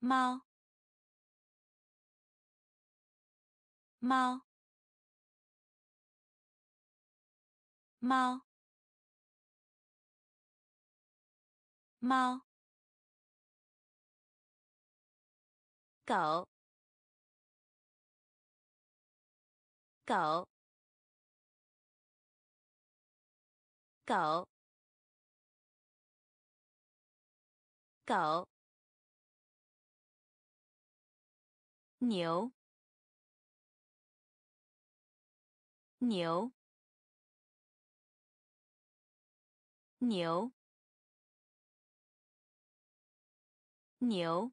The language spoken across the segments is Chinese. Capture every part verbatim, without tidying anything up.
猫猫猫猫狗狗狗狗牛牛牛牛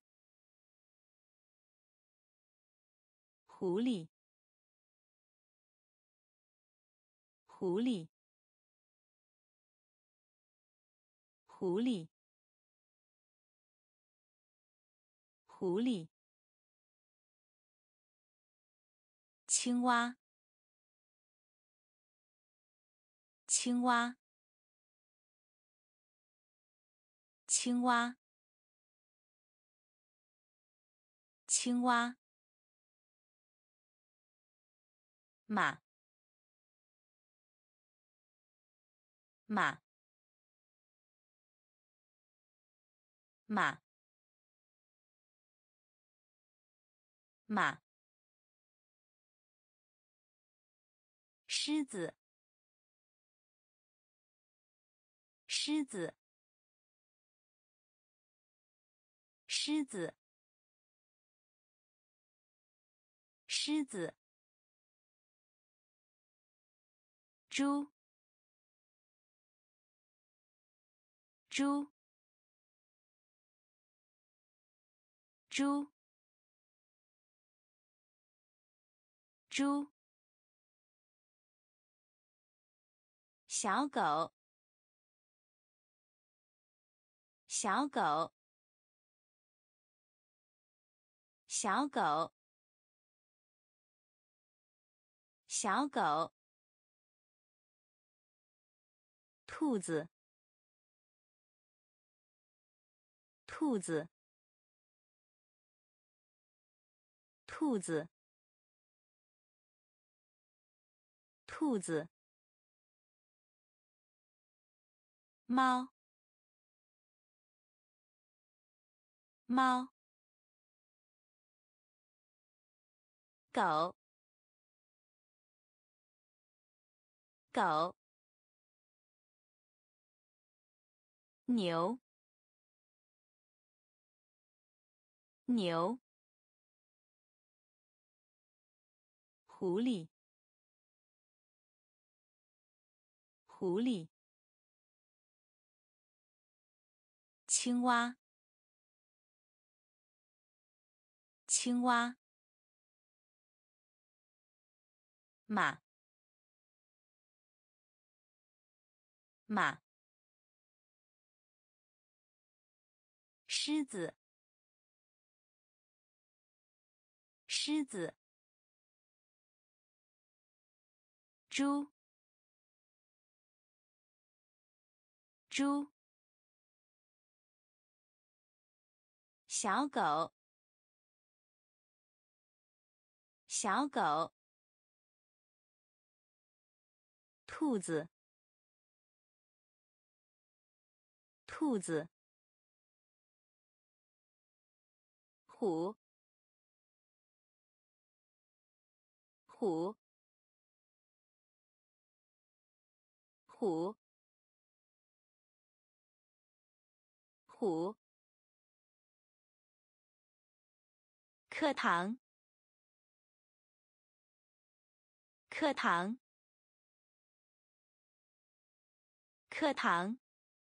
狐狸狐狸狐狸狐狸青蛙青蛙青蛙青蛙马马马马狮子狮子狮子狮子猪猪猪猪小狗小狗小狗小狗兔子兔子兔子兔子猫猫狗狗牛牛狐狸狐狸青蛙青蛙马马狮子狮子猪猪小狗小狗兔子兔子虎虎虎虎课堂课堂课堂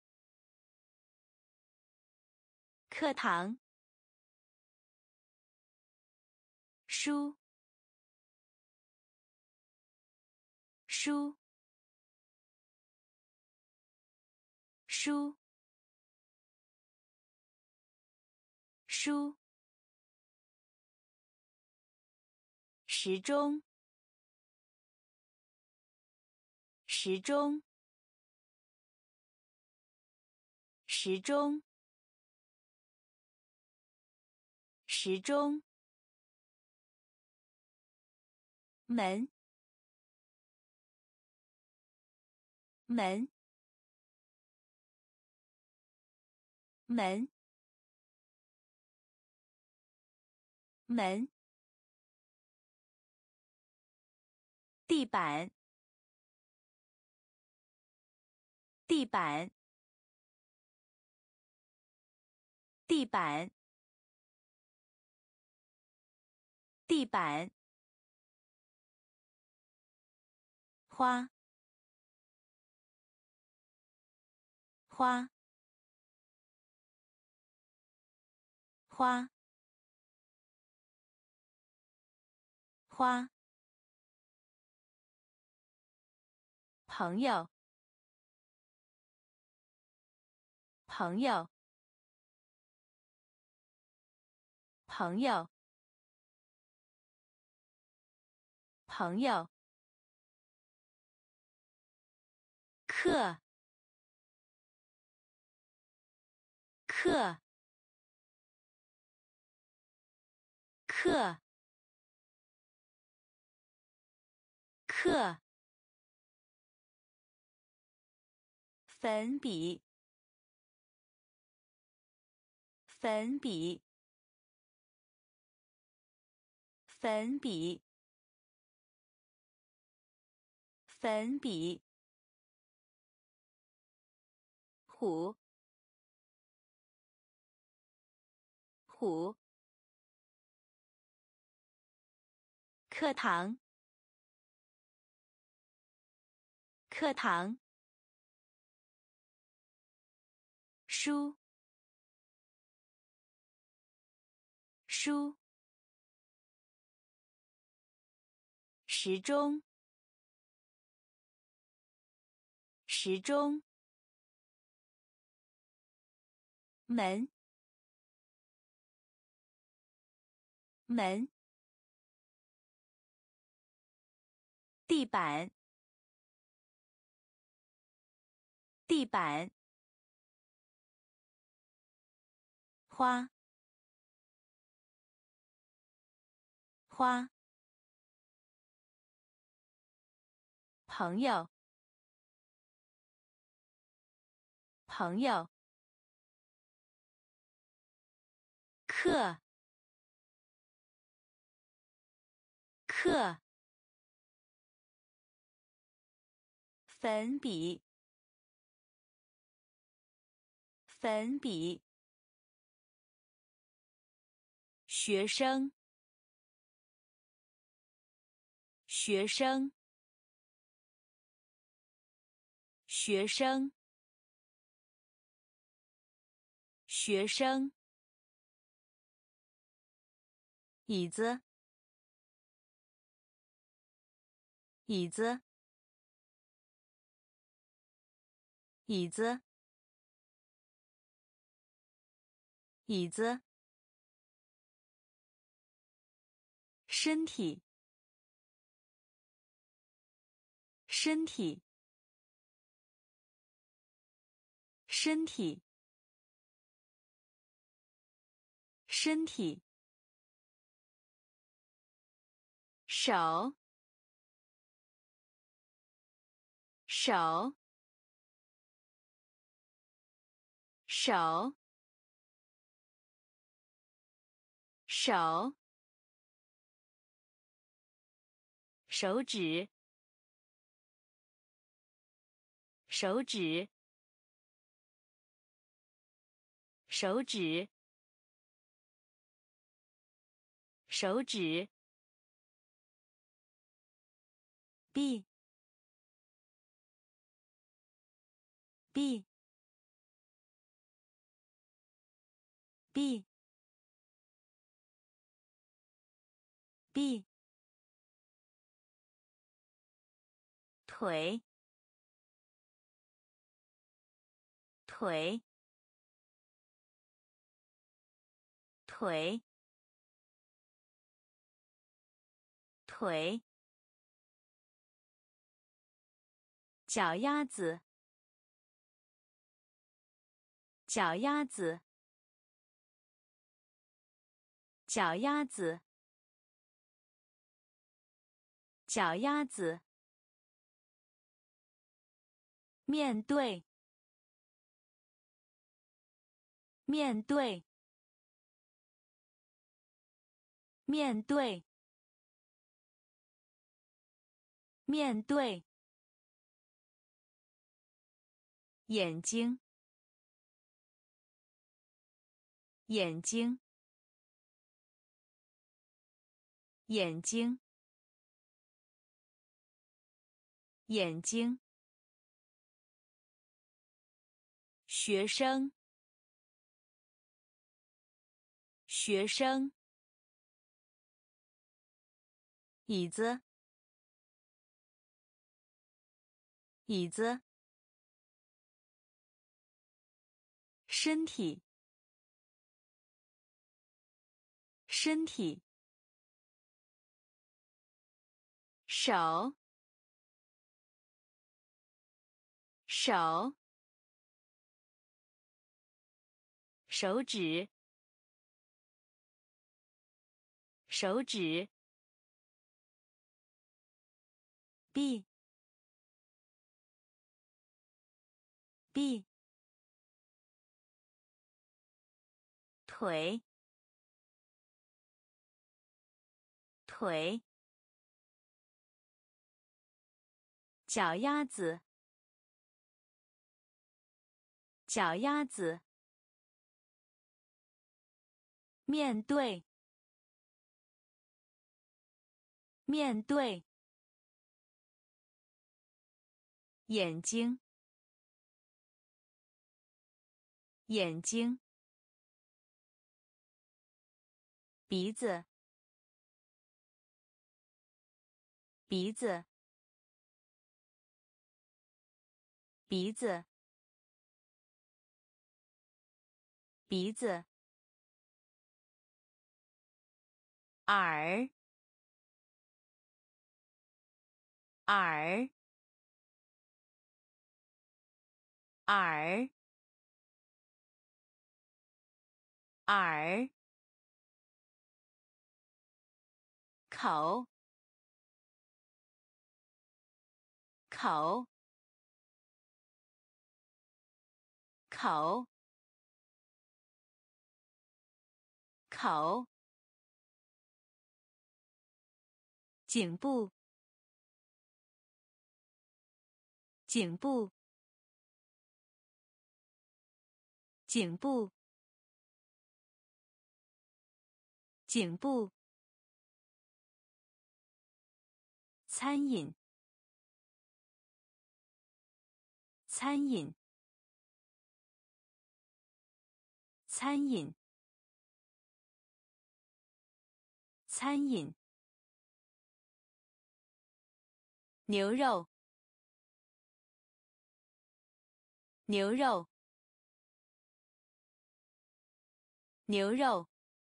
课堂书书书书时钟时钟时钟时钟，门，门，门，门，地板，地板，地板，地板，花，花，花，花，朋友，朋友，朋友，朋友，课，课，课，课，粉笔，粉笔，粉笔，粉笔，虎，虎，课堂，课堂，书，书，时钟，时钟，门，门，地板，地板，花，花，朋友，朋友，课，课，粉笔，粉笔，学生，学生，学生，学生，椅子，椅子，椅子，椅子，身体，身体，身体，身体，手，手，手，手，手指，手指，手指，手指，b b b b 腿，腿，腿，腿，脚丫子，脚丫子， 脚丫子，脚丫子。面对，面对，面对，面对。眼睛，眼睛，眼睛，眼睛。学生，学生。椅子，椅子。身体，身体。手，手。手指，手指。臂，臂。腿，腿。脚丫子，脚丫子。面对，面对。眼睛，眼睛。鼻子，鼻子，鼻子，鼻子。耳，耳，耳，耳。口，口，口，口。颈部，颈部，颈部，颈部。餐饮，餐饮，餐饮，餐饮。牛肉，牛肉，牛肉，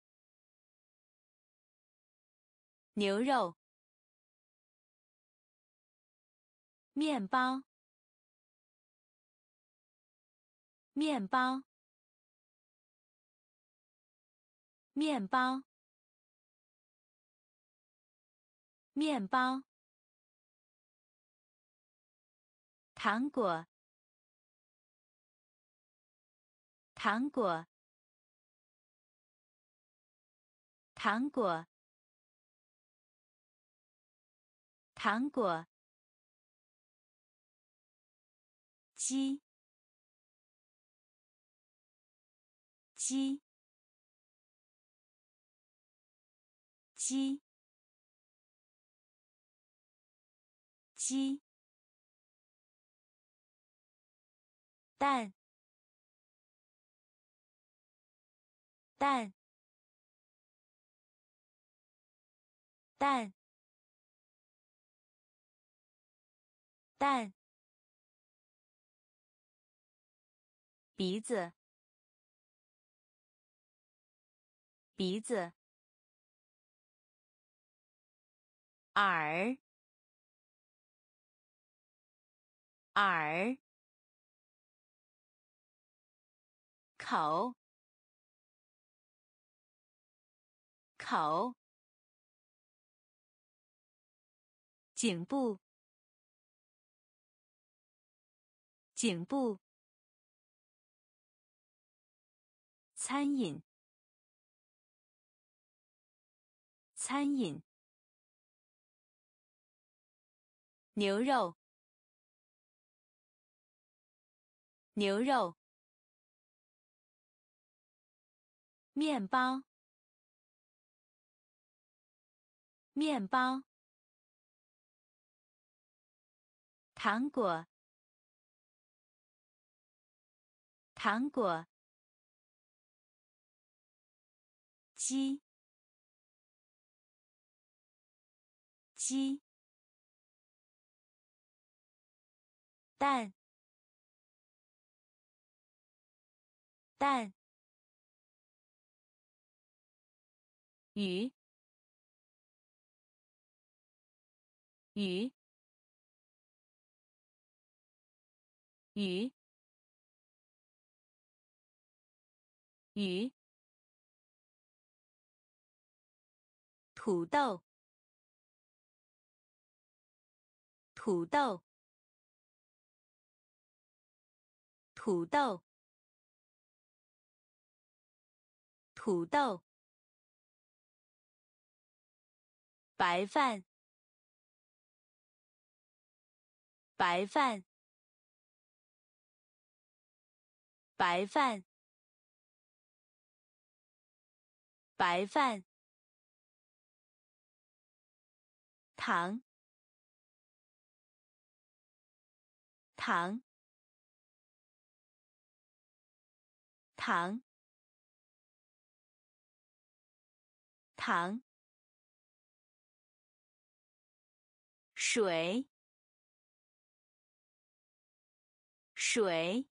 牛肉。面包，面包，面包，面包。糖果，糖果，糖果，糖果。鸡，鸡，鸡，鸡。蛋，蛋，蛋，蛋。鼻子，鼻子。耳，耳。口， 口，颈部，颈部，餐饮，餐饮，牛肉，牛肉，面包，面包，糖果，糖果，鸡，鸡，蛋，蛋，鱼，鱼，鱼，鱼，土豆，土豆，土豆，土豆，白饭，白饭，白饭，白饭，糖，糖，糖，糖，水，水，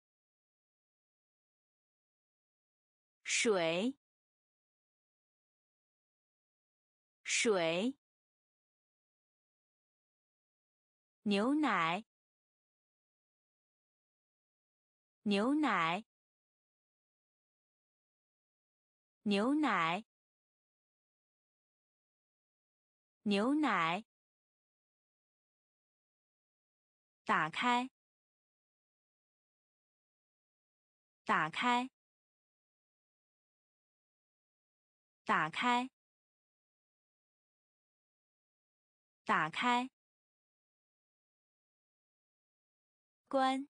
水，水，牛奶，牛奶，牛奶，牛奶，打开，打开，打开，打开，关，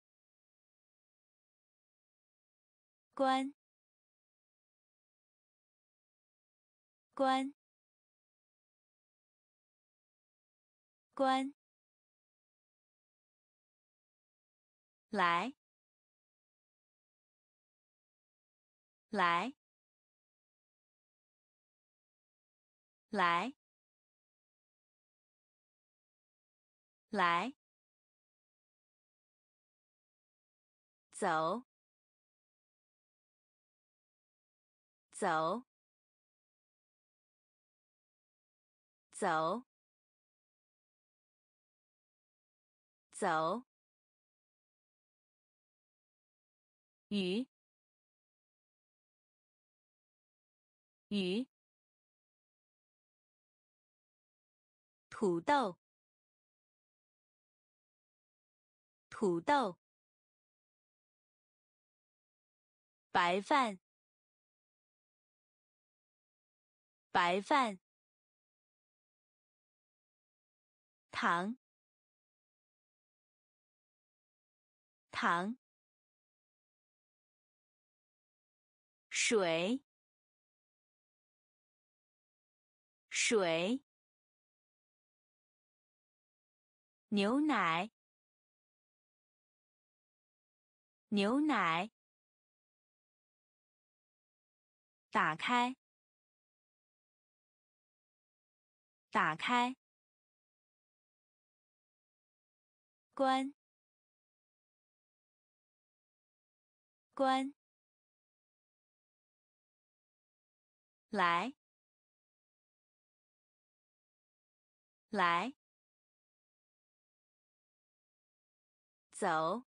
关，关，关，来，来，来，来，走，走，走，走，鱼，鱼，土豆，土豆，白饭，白饭，糖，糖，水，水，牛奶，牛奶，打开，打开，关，关，来，来，走，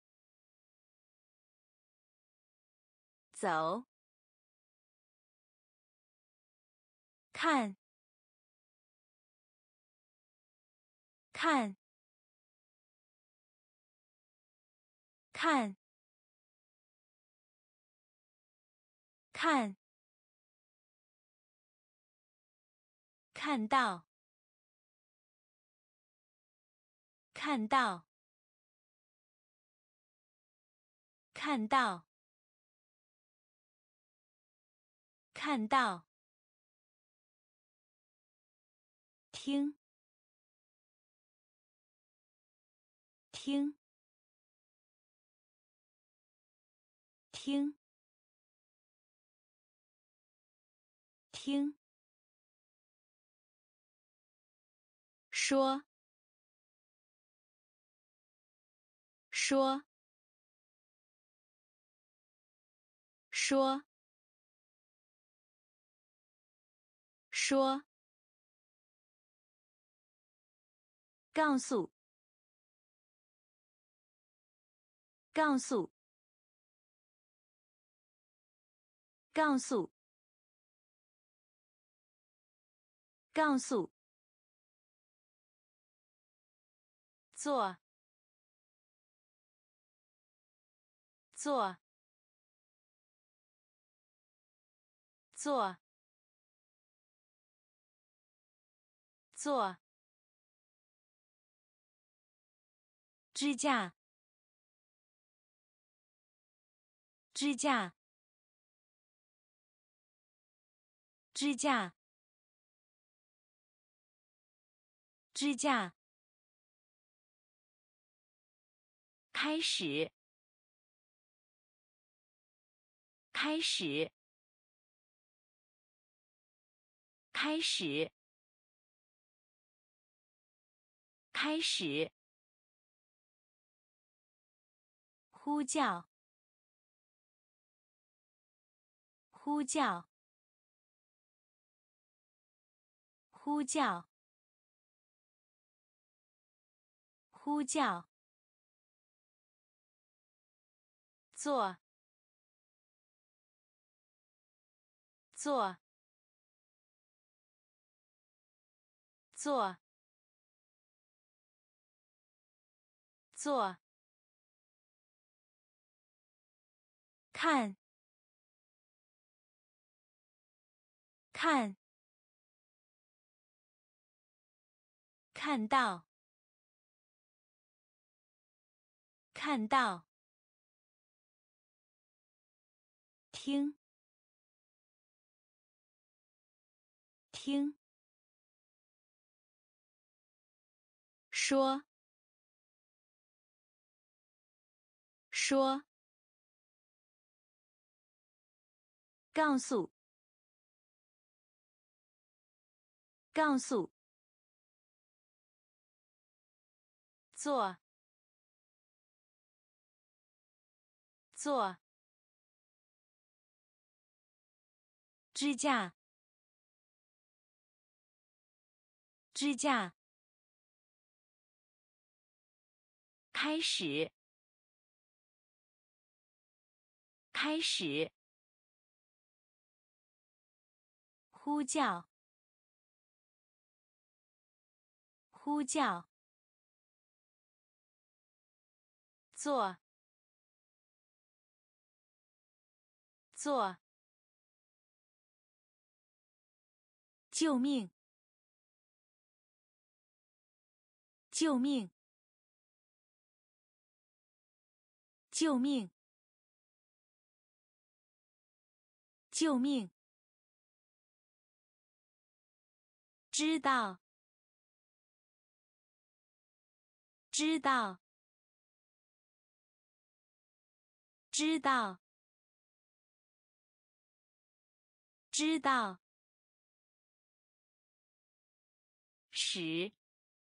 走， 看，看，看，看，看到，看到，看到，看到，听，听，听，听，说，说，说，说，告诉，告诉，告诉，告诉，做，做，做，做，支架，支架，支架，支架，开始，开始，开始，开始，呼叫，呼叫，呼叫，呼叫，做，做，做，做，看，看，看到，看到，听，听，说，说，告诉，告诉，做，做，支架，支架，开始，开始，呼叫，呼叫，做，做，救命，救命，救命，救命，知道，知道，知道，知道，使，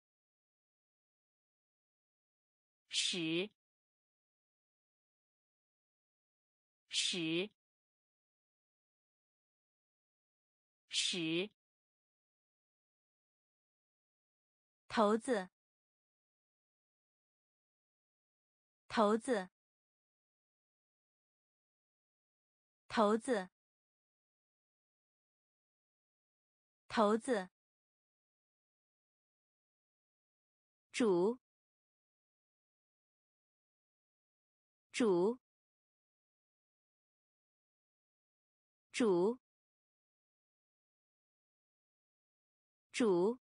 使，使，使，头子，头子，头子， 骰子，煮，煮，煮，煮，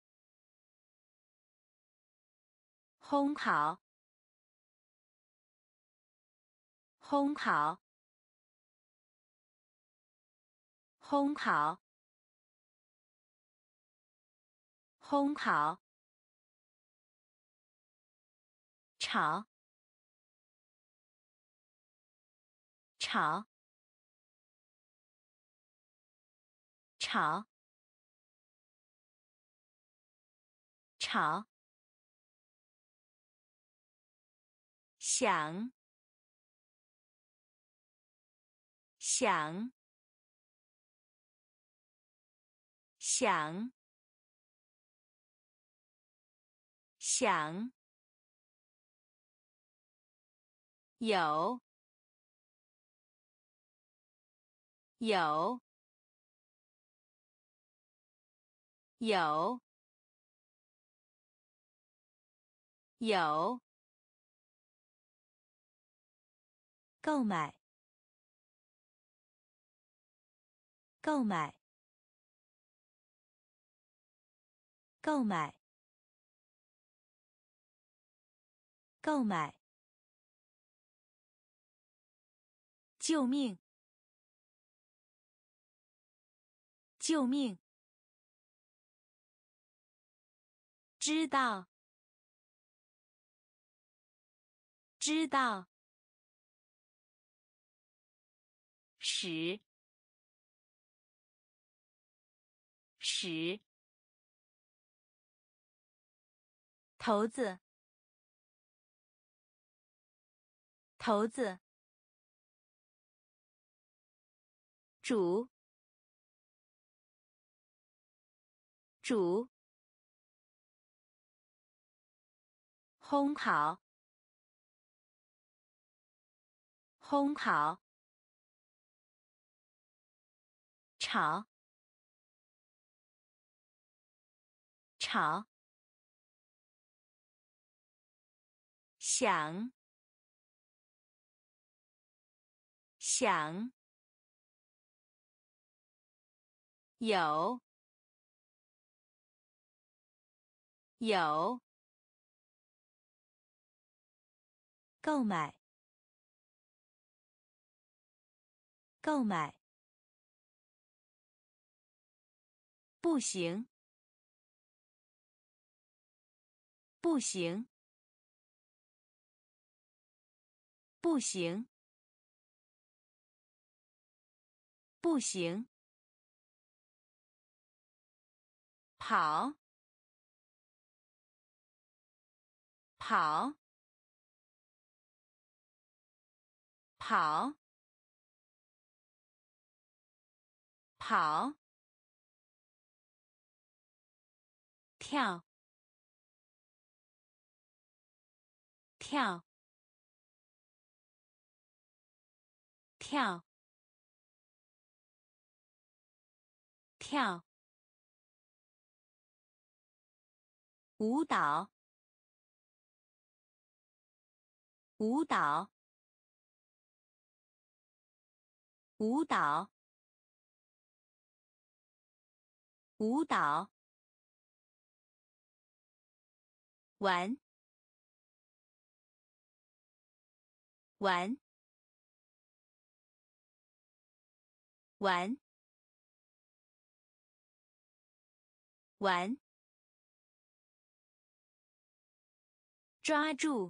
烘烤，烘烤，烘烤，烘烤，炒，炒，炒，炒，想，想，想，想，有，有，有，有，购买，购买，购买，购买，救命，救命，知道，知道，使，使，骰子，骰子，煮，煮，烘烤，烘烤，炒，炒，想，想，有，有，购买，购买，不行，不行，不行，不行，跑，跑，跑，跑，跳，跳，跳，跳，舞蹈，舞蹈，舞蹈，舞蹈，玩，玩，玩，玩，抓住，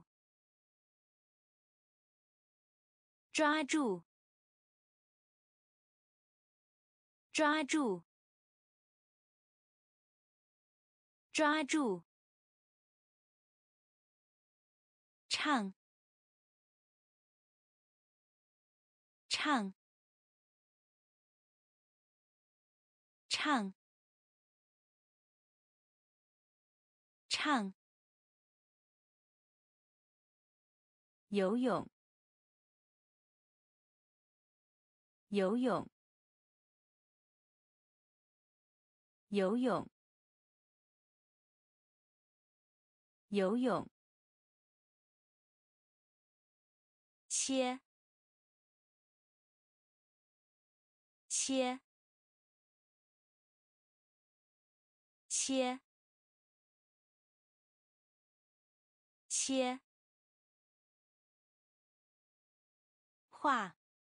抓住，抓住，抓住，唱，唱，唱，唱，游泳，游泳， 游泳，游泳。切，切，切，切。画，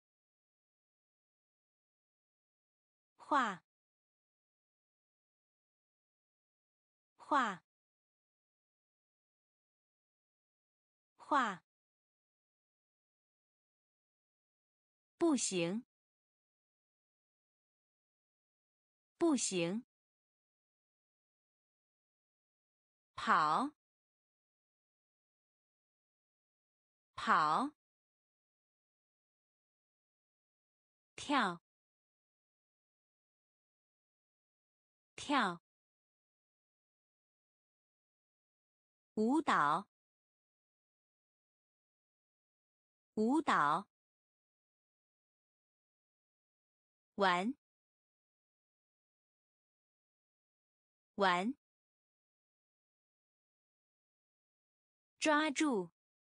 画，画，画。步行，步行。跑，跑。跳，跳。舞蹈，舞蹈。玩，玩。抓住，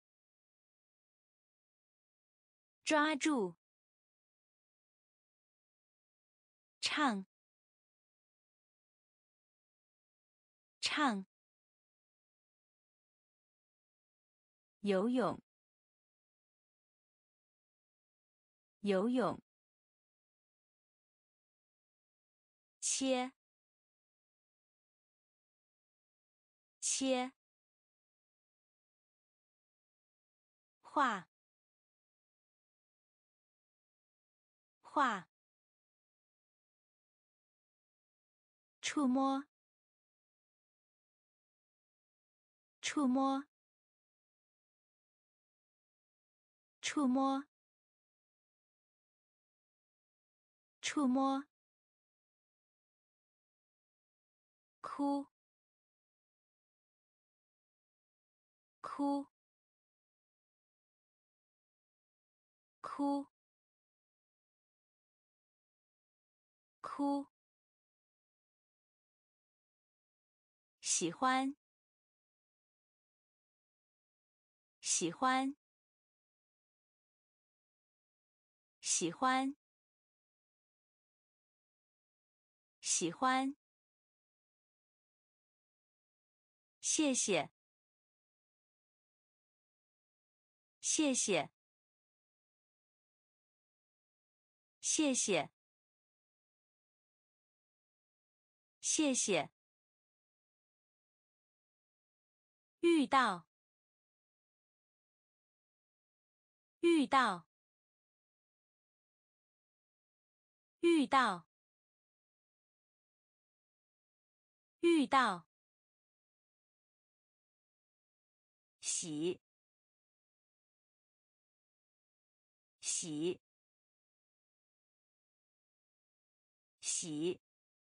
抓住。唱，唱。游泳，游泳。切，切。画，画。触摸，触摸。触摸，触摸。哭，哭，哭，哭。喜欢，喜欢，喜欢，喜欢。谢谢，谢谢，谢谢，谢谢。遇到，遇到，遇到，遇到。洗，洗，洗，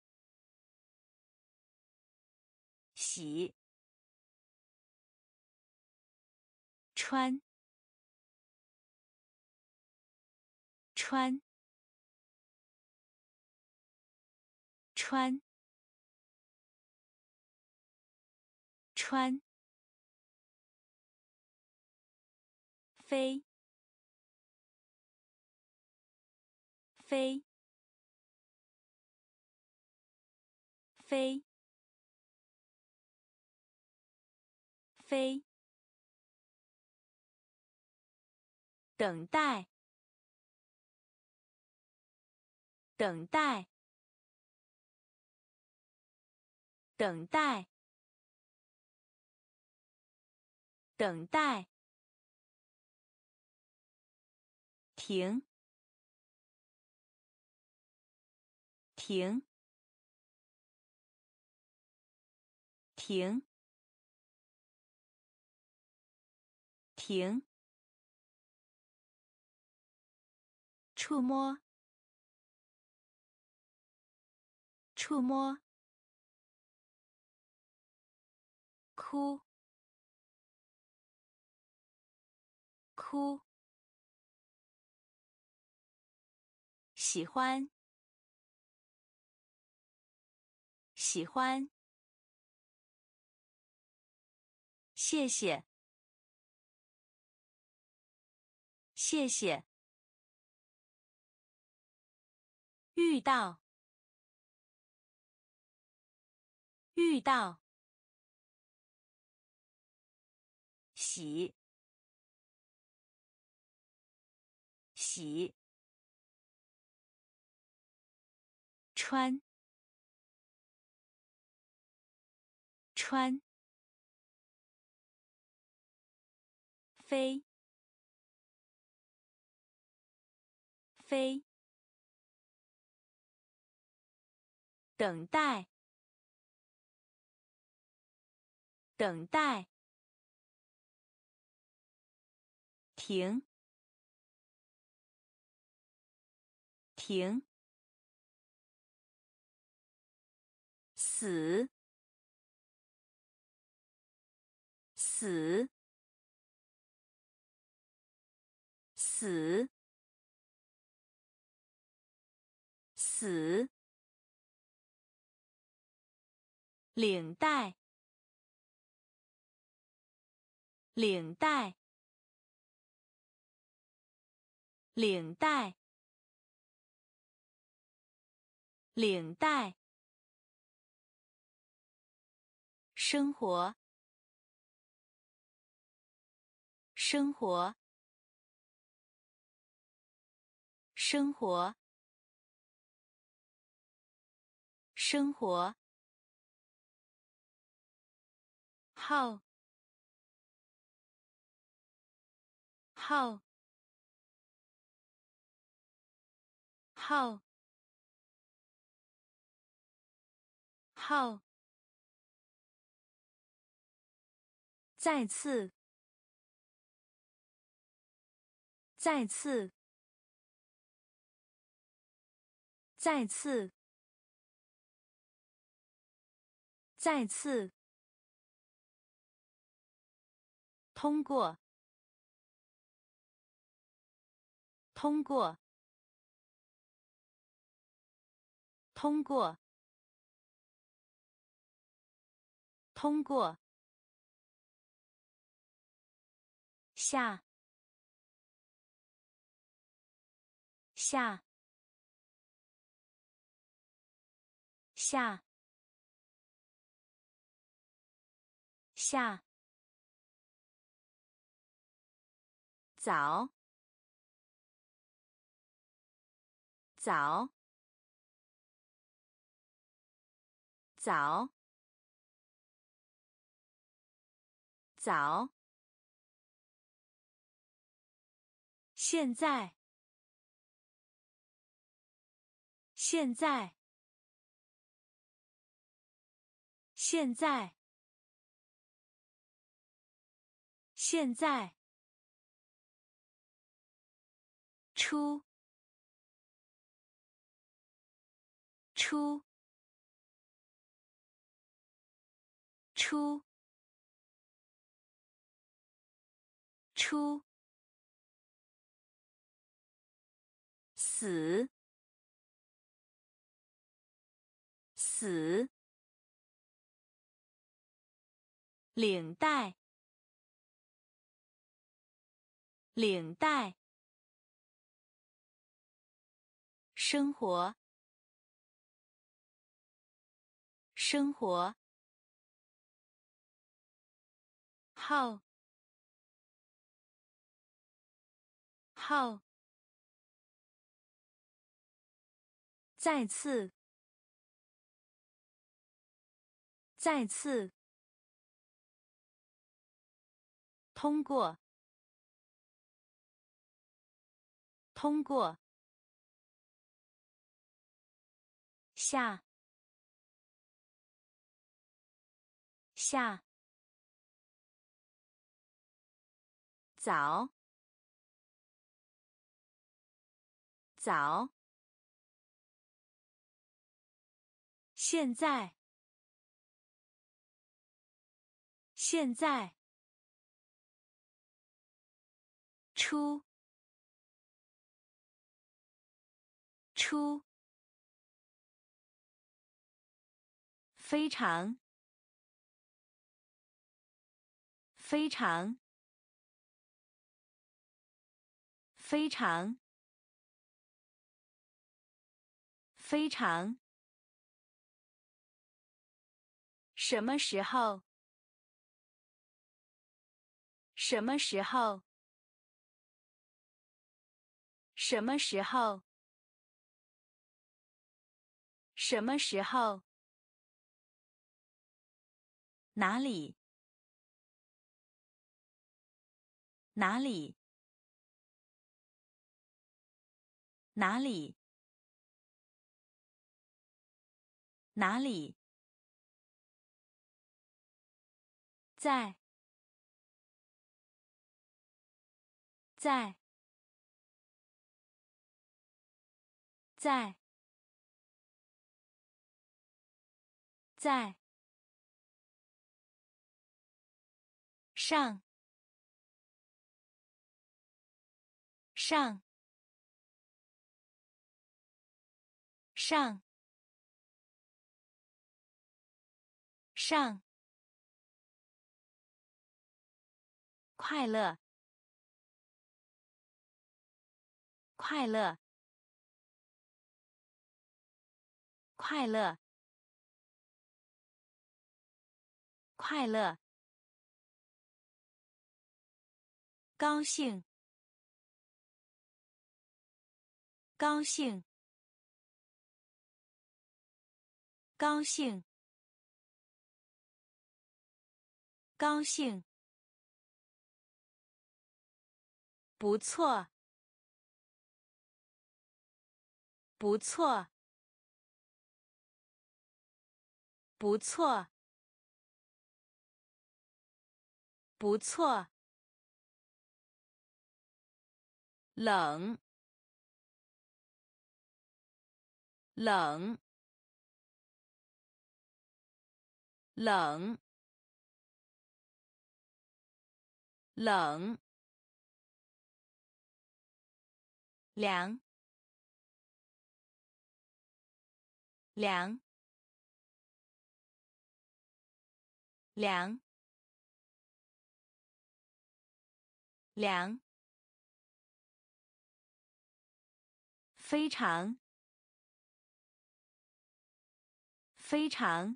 洗。穿，穿，穿，穿。飞，飞，飞，飞。等待，等待，等待，等待。停，停，停，停。触摸，触摸。哭，哭。喜欢， 喜欢，谢谢，谢谢。遇到，遇到。洗，洗。穿，穿。飞，飞。等待，等待。停，停。死，死，死，死。领带，领带，领带，领带。生活，生活，生活，生活。号，号，号，号。再次，再次，再次，再次。通过，通过，通过，通过。下，下，下，下。早，早，早，早。现在，现在，现在，现在。出，出，出，出。死，死。领带，领带。生活，生活。号，号。再次，再次。通过，通过。下，下。早，早。现在，现在。出，出。 非常，非常，非常，非常。什么时候？什么时候？什么时候？什么时候？哪里？哪里？哪里？哪里？在，在，在，在。上，上，上，上。快乐，快乐，快乐，快乐。高兴，高兴，高兴，高兴。不错，不错，不错，不错。冷，冷，冷，冷。凉，凉，凉，凉。非常，非常。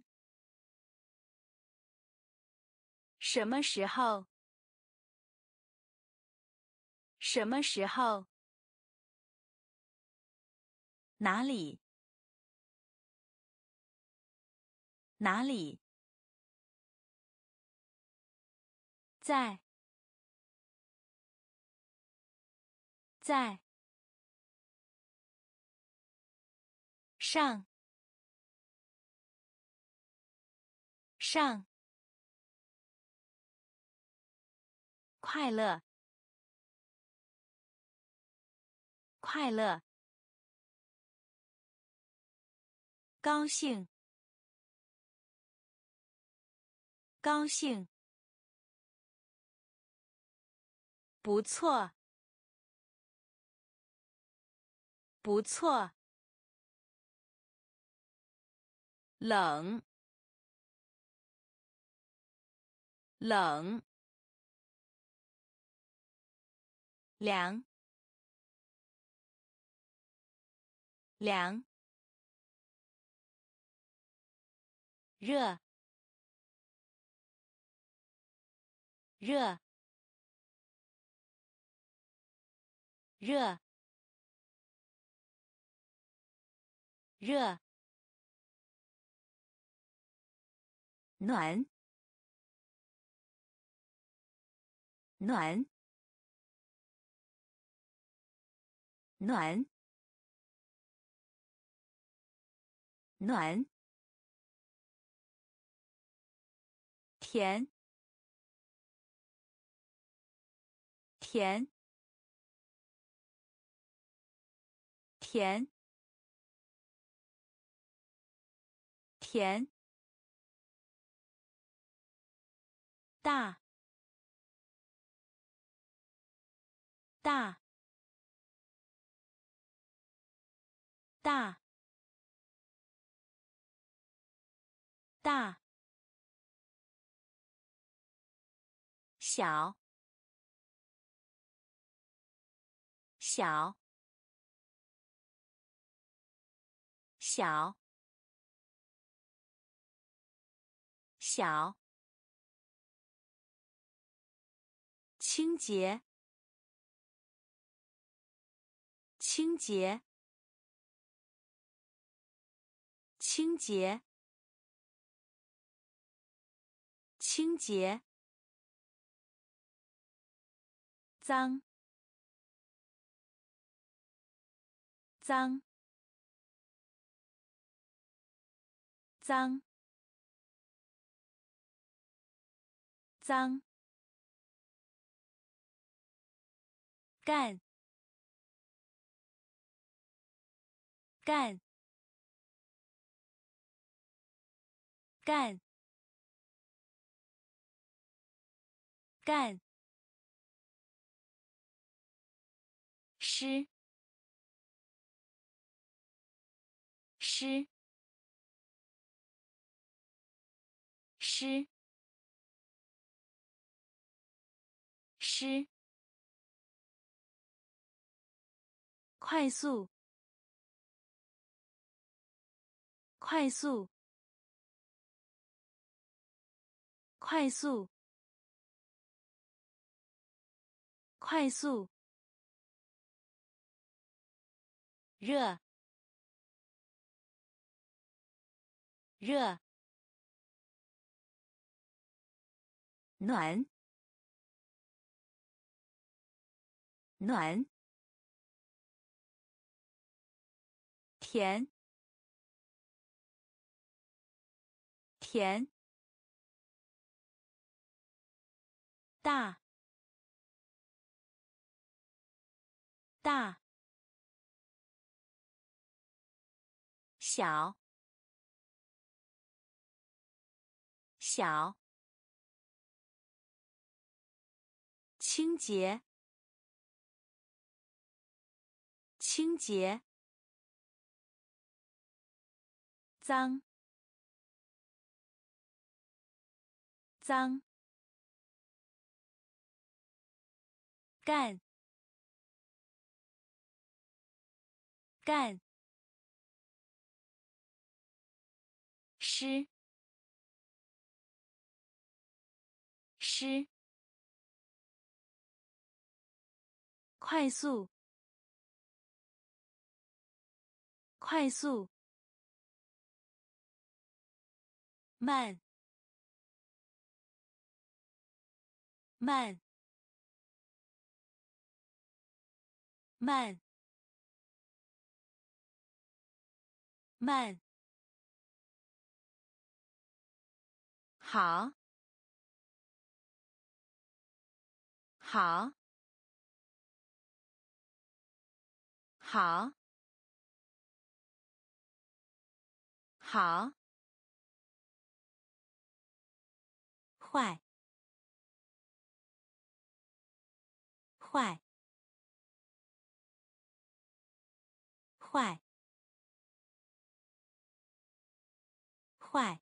什么时候？什么时候？哪里？哪里？在，在。上，上。快乐，快乐。高兴，高兴。不错，不错。冷，冷。凉，凉。热，热，热，热。暖，暖，暖，暖。甜，甜，甜，甜。大，大，大， 大小小小小清洁清洁清洁清洁脏脏脏脏干干干干湿湿湿湿快速快速快速快速热热暖暖甜甜大大小小清洁清洁脏脏干干湿湿快速快速慢慢慢慢好好好好坏坏坏坏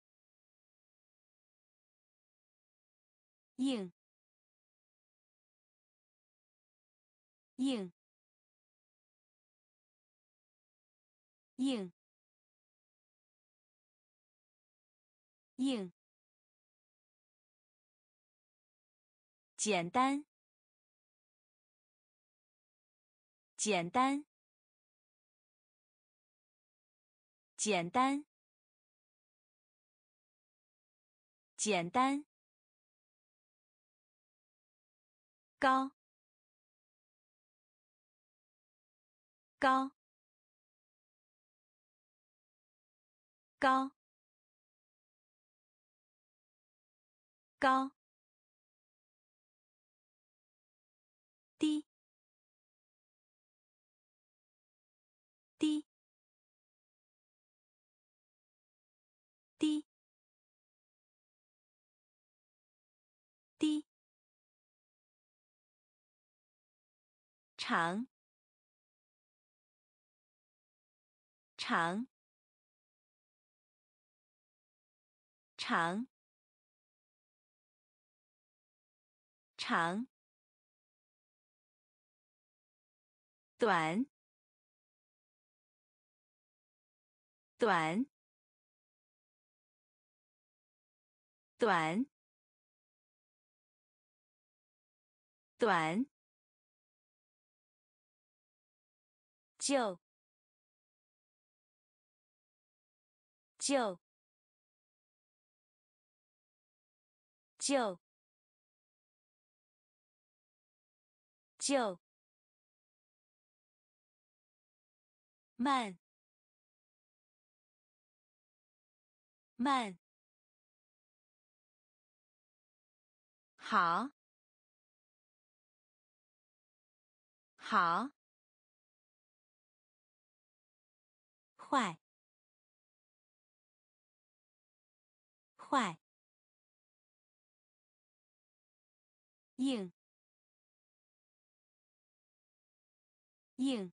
硬硬硬硬简单简单简单简单高高高高低低低低长长长长短短短短就就就就慢慢好好坏坏硬硬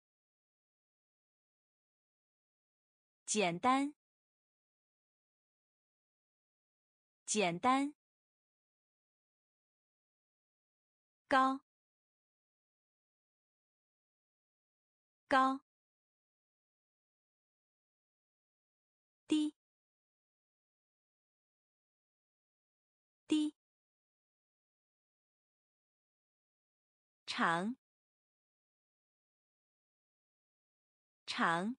简单简单高高低低长长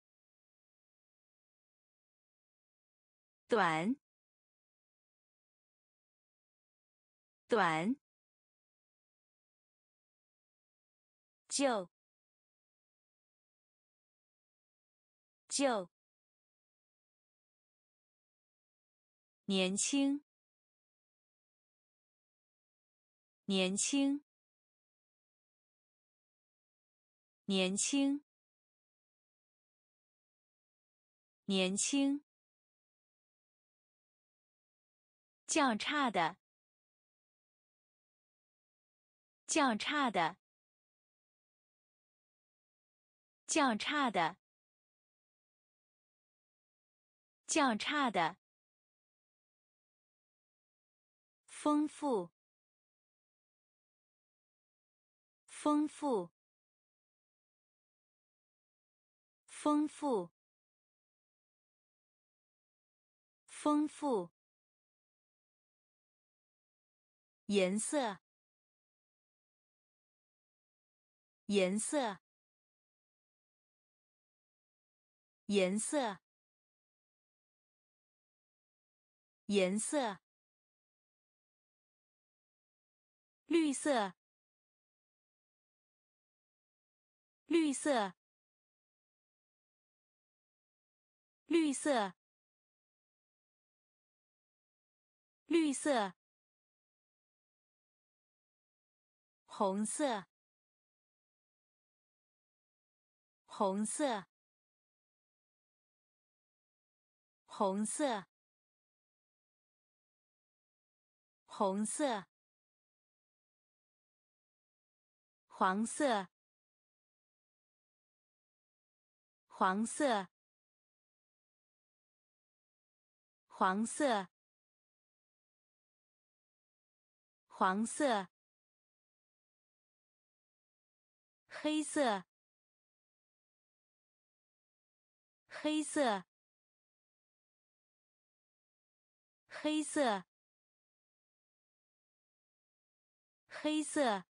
短短就就年轻年轻年轻年轻较差的较差的较差的较差的丰富丰富丰富丰富颜色颜色颜色颜色绿色绿色绿色绿色红色红色红色红色黄色黄色黄色黄色黑色黑色黑色黑色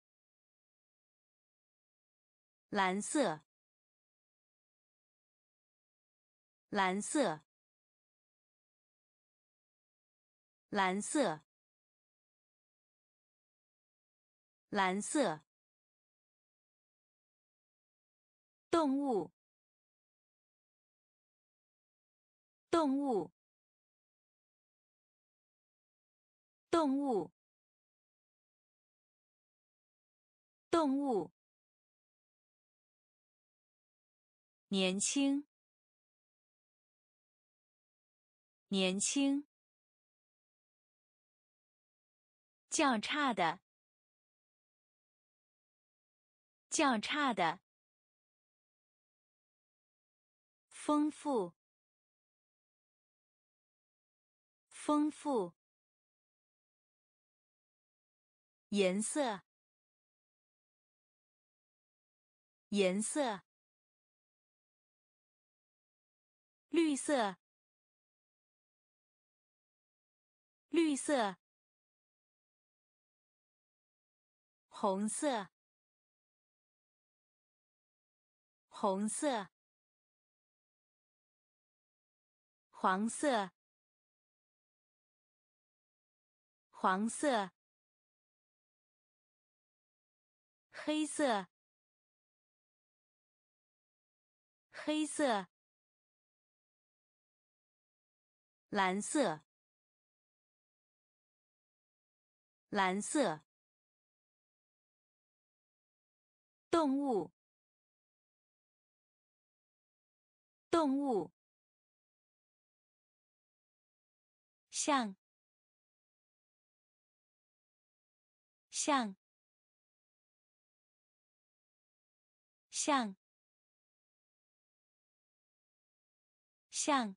蓝色蓝色蓝色蓝色动物动物动物动物年轻年轻较差的较差的丰富丰富，颜色，颜色，绿色，绿色，红色，红色，黄色，黄色，黑色，黑色，蓝色，蓝色，动物，动物，像，像，像，像，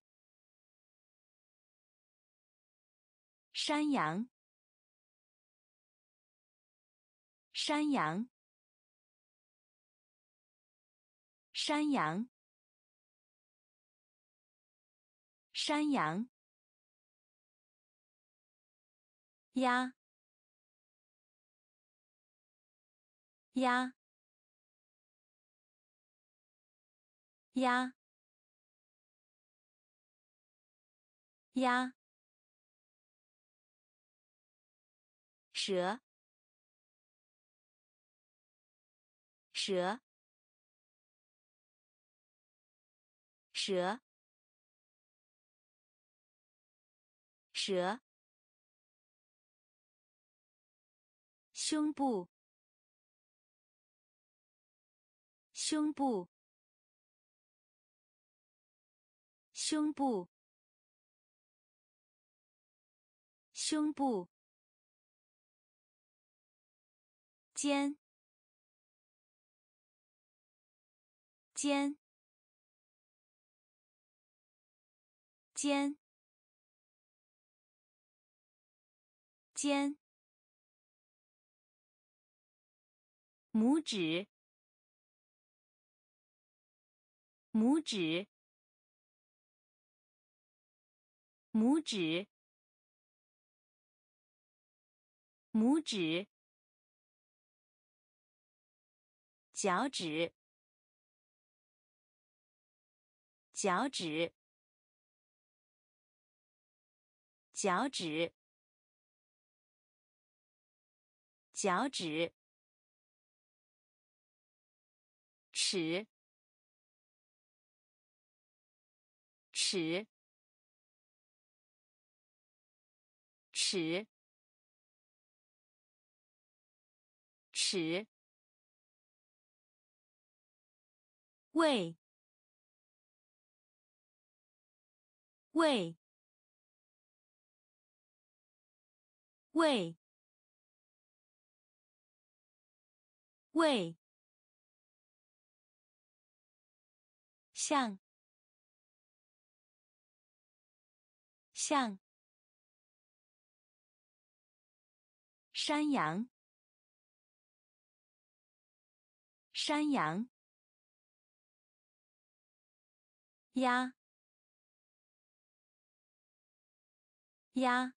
山羊，山羊，山羊，山羊，鸭，鸭，鸭，鸭，蛇，蛇，蛇，蛇，胸部，胸部，胸部，胸部，肩，肩，肩，肩，拇指，拇指，拇指，拇指，脚趾，脚趾，脚趾，脚趾，尺，尺，尺，尺，胃，胃，胃，胃，像，像，山羊，山羊，鸭，鸭，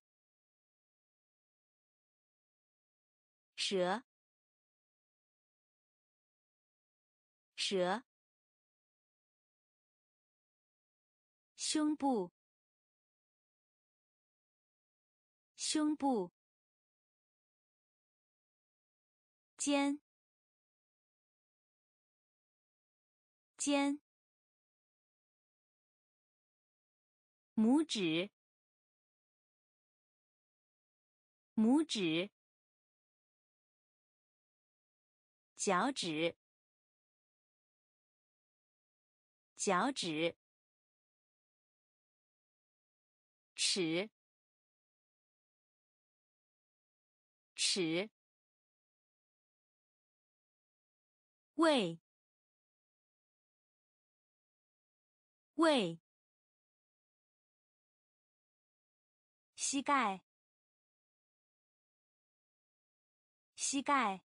蛇，蛇，胸部，胸部，肩，肩，拇指，拇指，脚趾，脚趾，尺，尺，胃，胃， 膝盖，膝盖，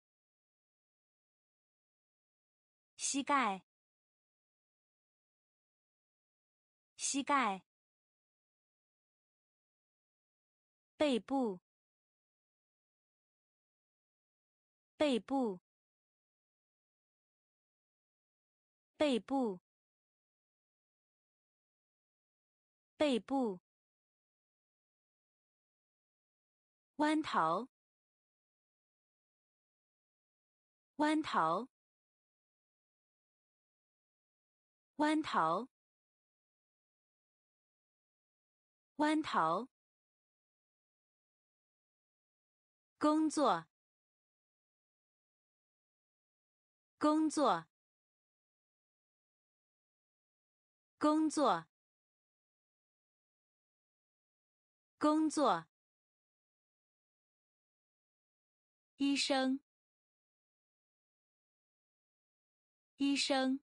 膝盖，膝盖，背部，背部，背部，背部，弯头，弯头，弯头，弯头，工作，工作，工作，工作，医生，医生，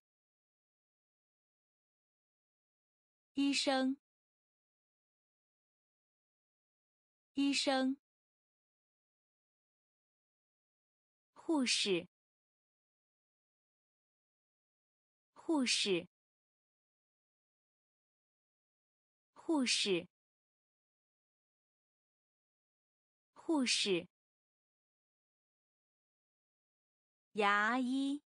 医生，医生，护士，护士，护士，护士，牙医，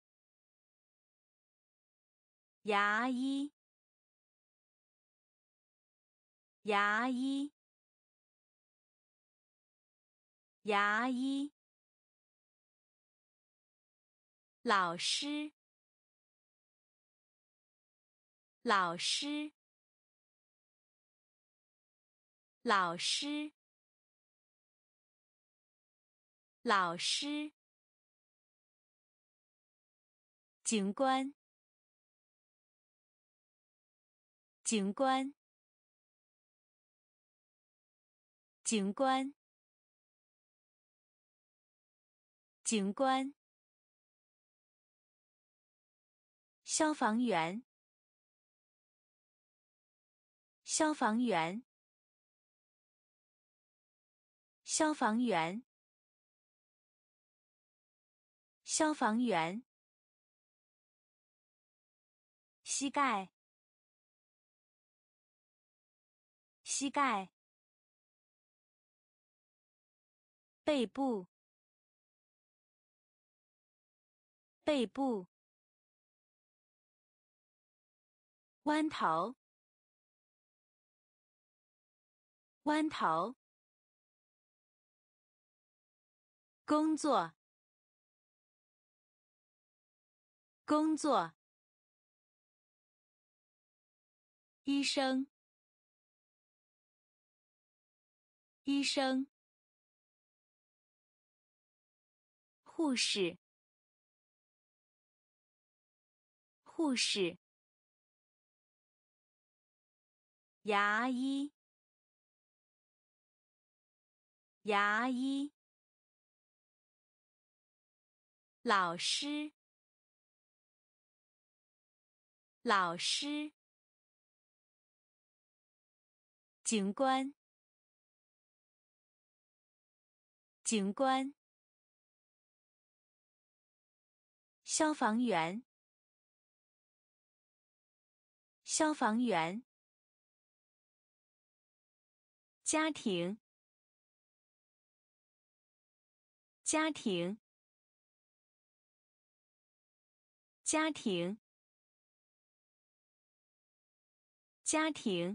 牙医，牙医，牙医，老师，老师，老师，老师，警官，警官，警官，警官，消防员，消防员，消防员，消防员，膝盖，膝盖，背部，背部，弯头，弯头，工作，工作，医生，医生，护士，护士，牙医，牙医，老师，老师，警官，警官，消防员，消防员，家庭，家庭，家庭，家庭，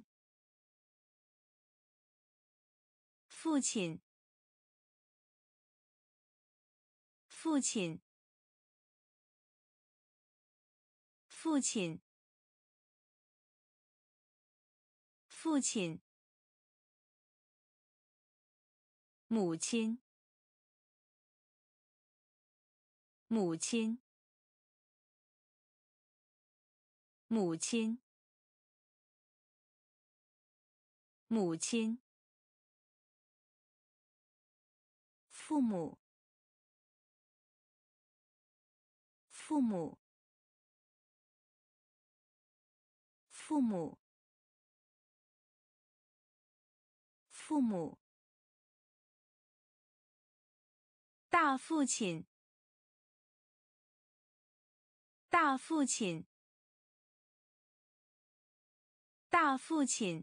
父亲，父亲，父亲，父亲，母亲，母亲，母亲，母亲，父母，父母，父母， 父母，大父亲，大父亲，大父亲，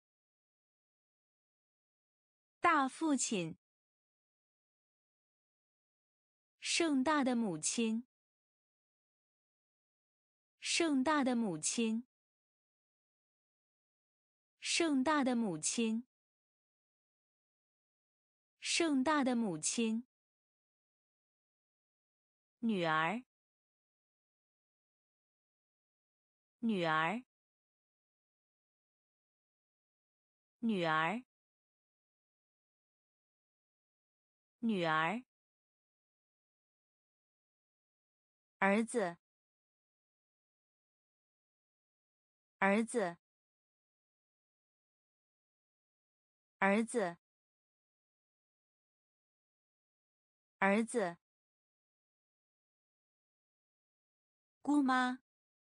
大父亲，盛大的母亲，盛大的母亲，盛大的母亲，盛大的母亲，女儿，女儿，女儿，女儿，儿子，儿子，儿子，儿子，姑妈，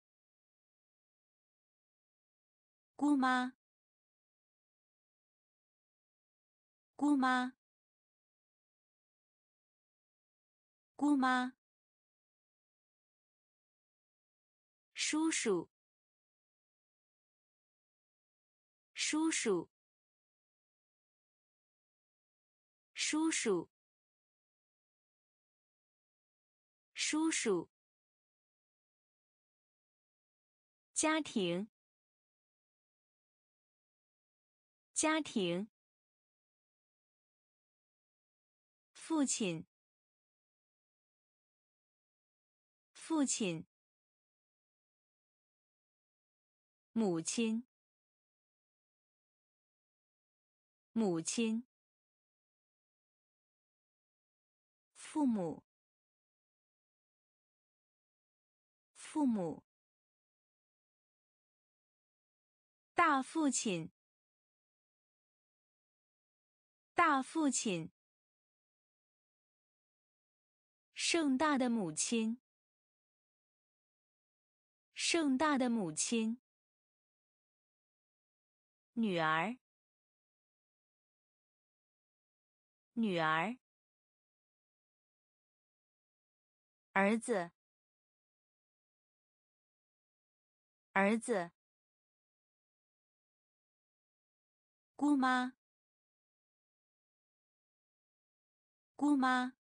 姑妈，姑妈，姑妈，叔叔，叔叔，叔叔，叔叔，家庭，家庭，父亲，父亲，母亲，母亲，父母，父母，大父亲，大父亲，盛大的母亲，盛大的母亲，女儿，女儿，儿子，儿子，姑妈，姑妈，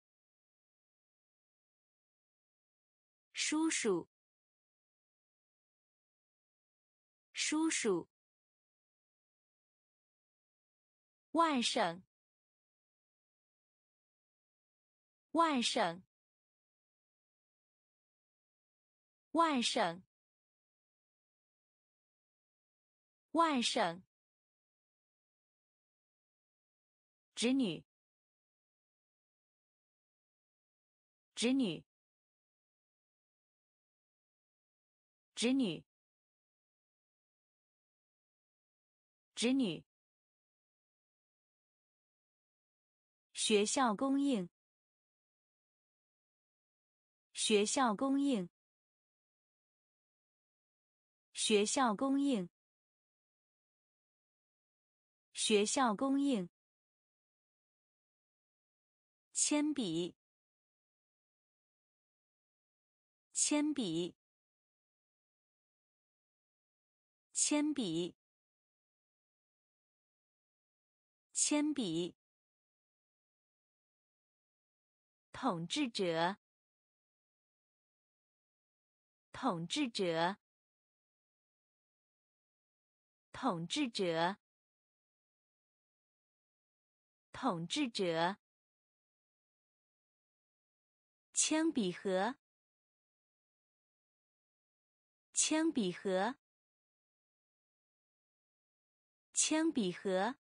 叔叔，叔叔，外甥，外甥，外甥，外甥，侄女，侄女，侄女，侄女，学校供应，学校供应，学校供应，学校供应，铅笔，铅笔，铅笔，铅笔，统治者，统治者，统治者，统治者，铅笔盒，铅笔盒，铅笔盒，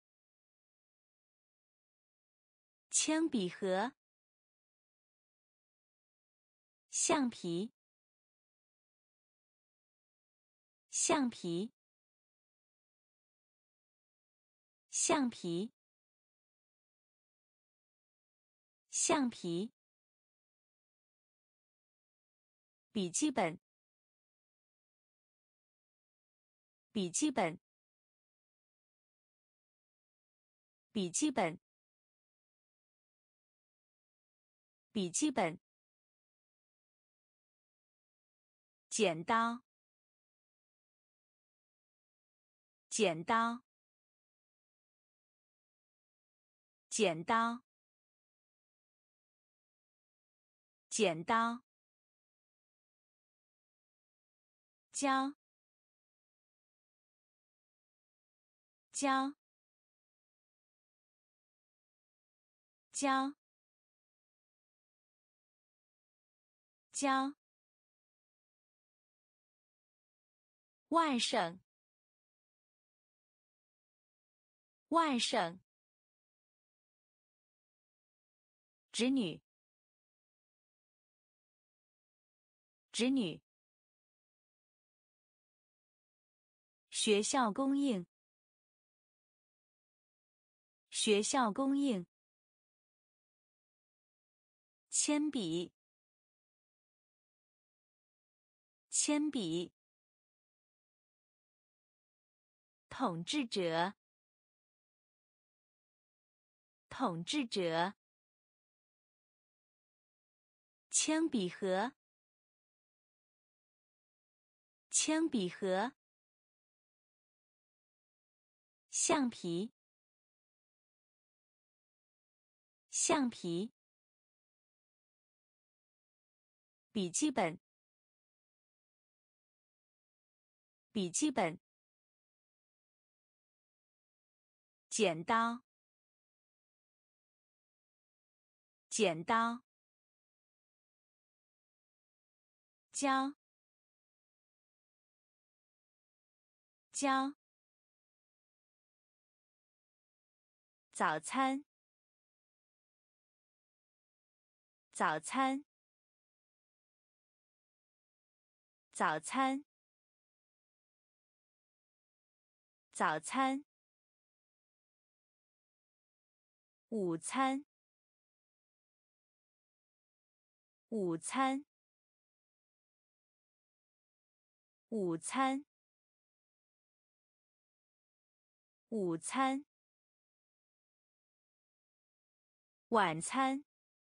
铅笔盒，橡皮，橡皮，橡皮，橡皮，笔记本，笔记本， 笔记本，笔记本。剪刀，剪刀，剪刀，剪刀。胶，胶，胶，胶。外甥，外甥。侄女，侄女。学校供应，学校供应。铅笔，铅笔。统治者，统治者。铅笔盒，铅笔盒。橡皮，橡皮。笔记本，笔记本。剪刀，剪刀。胶，胶。早餐，早餐，早餐，早餐。午餐，午餐，午餐，午餐。晚餐，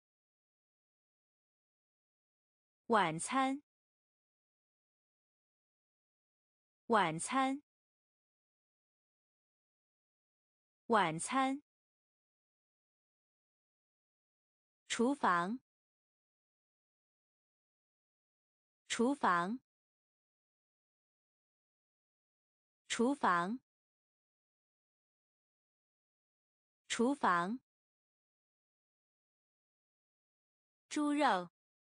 晚餐，晚餐，晚餐。厨房，厨房，厨房，厨房。猪肉，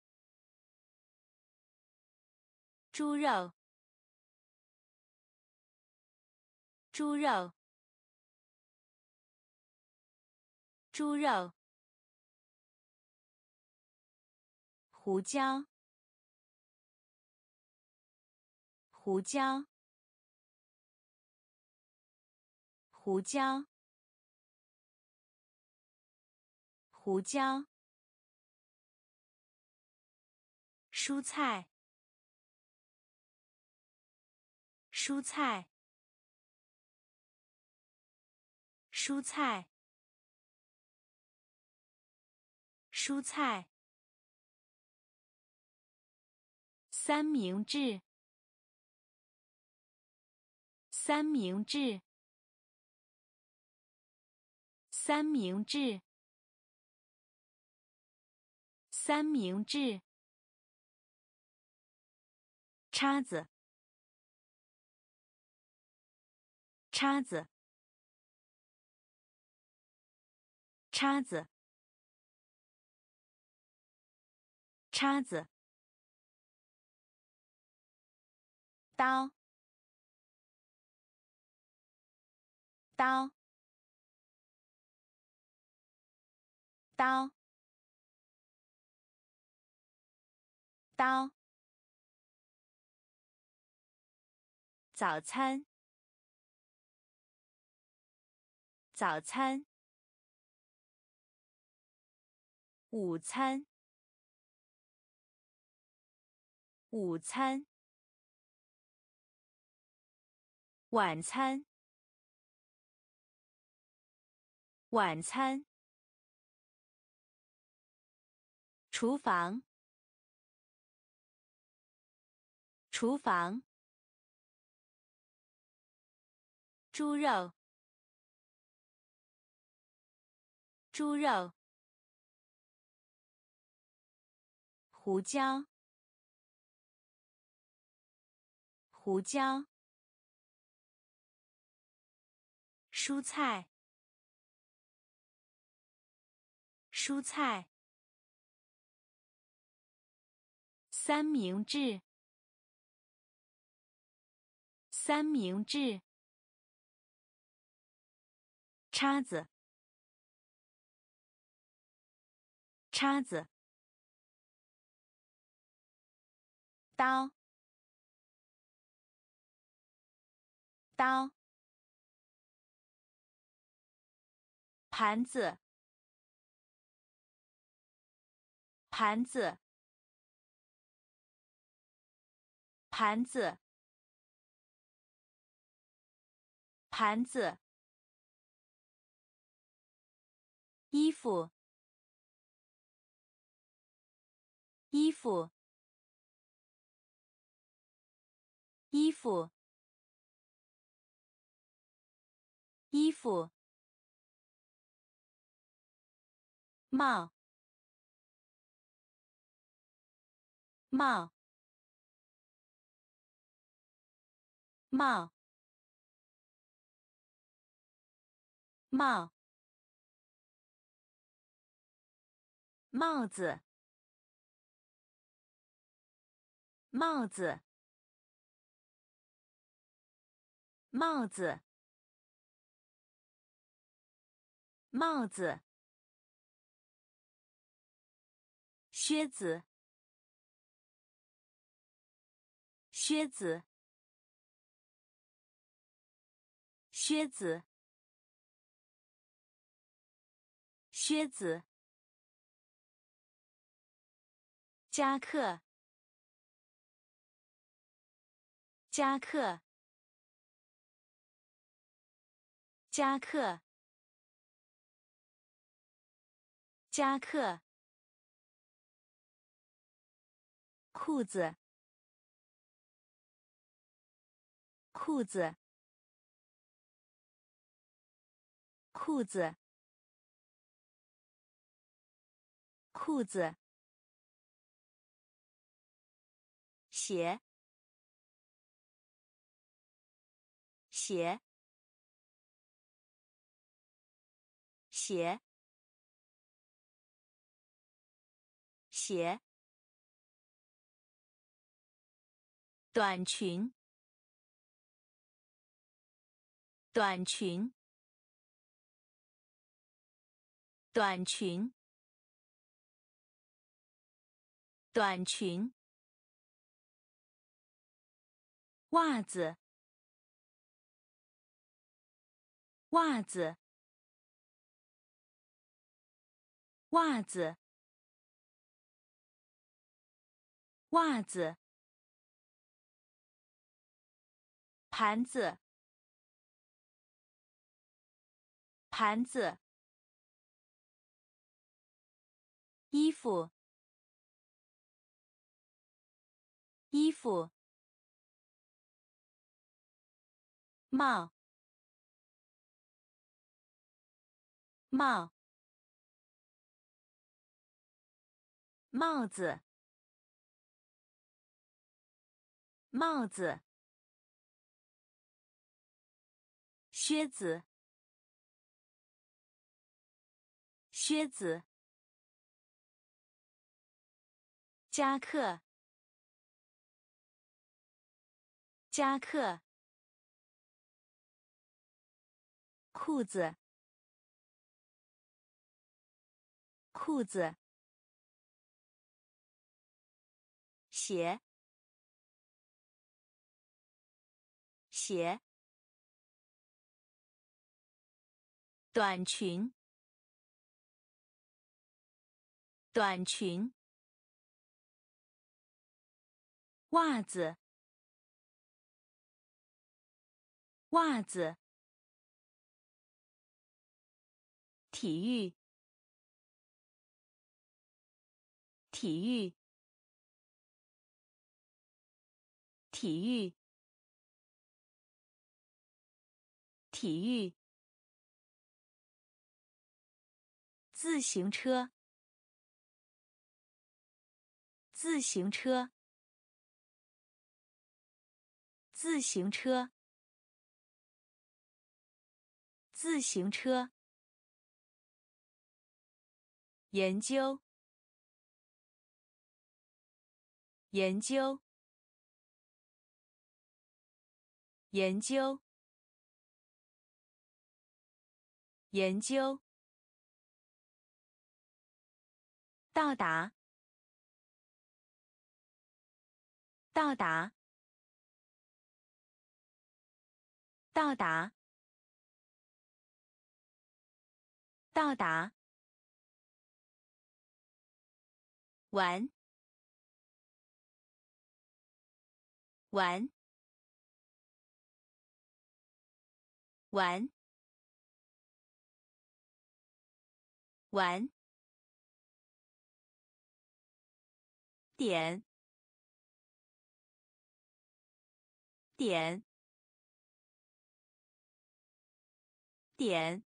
猪肉，猪肉，猪肉。胡椒，胡椒，胡椒，胡椒。蔬菜，蔬菜，蔬菜，蔬菜。三明治，三明治，三明治，三明治。叉子，叉子，叉子，叉子。刀，刀，刀，刀。早餐，早餐。午餐，午餐。晚餐， 晚餐。厨房，厨房。猪肉，猪肉。胡椒，胡椒。蔬菜，蔬菜。三明治，三明治。叉子，叉子。刀，刀。盘子，盘子。盘子，盘子。衣服，衣服。衣服，衣服。帽，帽，帽，帽。帽子，帽子。帽子，帽子。靴子，靴子。靴子，靴子。夹克，夹克。夹克，夹克。裤子，裤子。裤子，裤子。鞋，鞋，鞋，鞋。短裙，短裙，短裙，短裙。袜子，袜子，袜子，袜子。盘子，盘子。衣服，衣服。帽，帽。帽子，帽子。靴子，靴子。夹克，夹克。裤子，裤子。鞋，鞋。短裙，短裙。袜子，袜子。 体育，体育，体育，体育。自行车，自行车，自行车，自行车。研究，研究，研究，研究。到达，到达，到达，到达。玩，玩，玩，玩。点，点，点，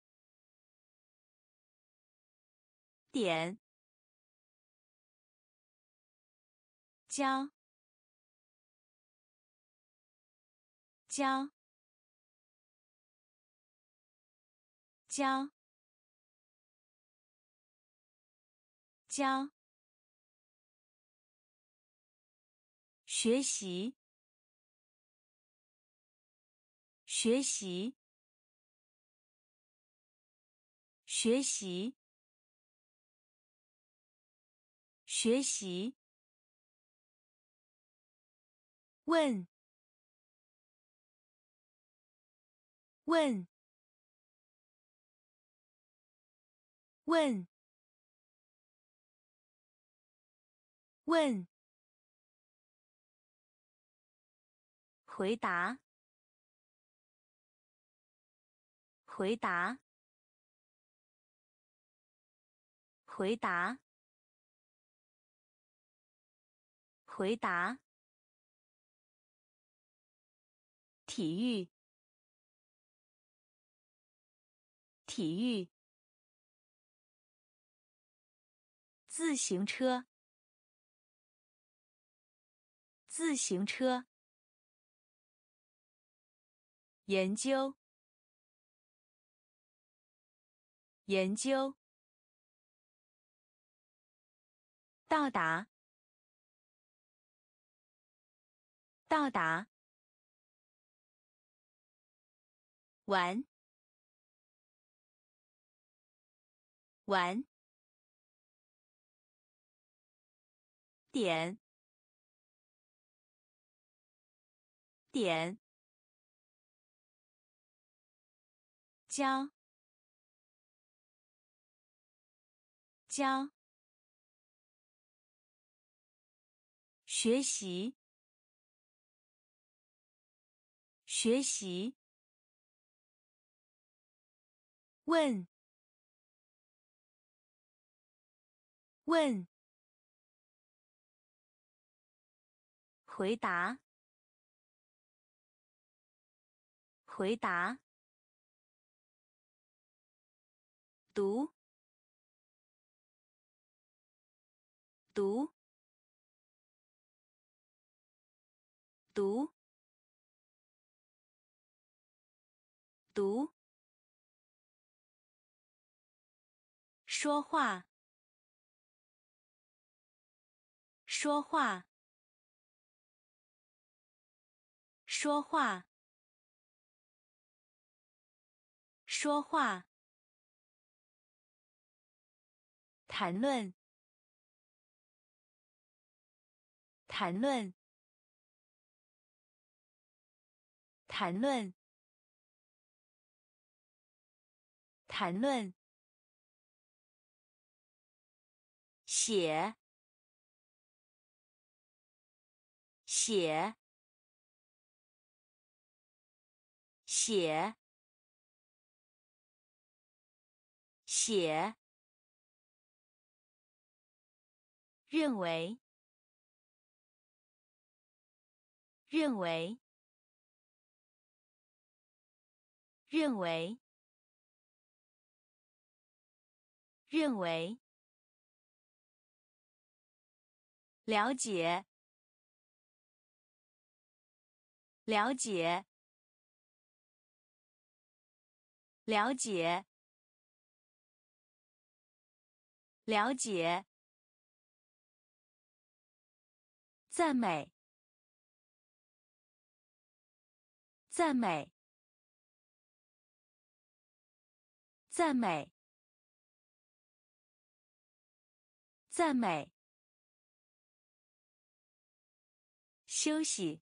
点。教，教，教，教。学习，学习，学习，学习。问，问，问，问。回答，回答，回答，回答。体育，体育。自行车，自行车。研究，研究。到达，到达。玩，玩。点，点。教，教。学习，学习。问，问。回答，回答。读，读，读，读。说话，说话，说话，说话。谈论，谈论，谈论，谈论。写，写，写， 写，认为，认为，认为，认为，了解，了解，了解，了解，赞美，赞美，赞美，赞美，休息，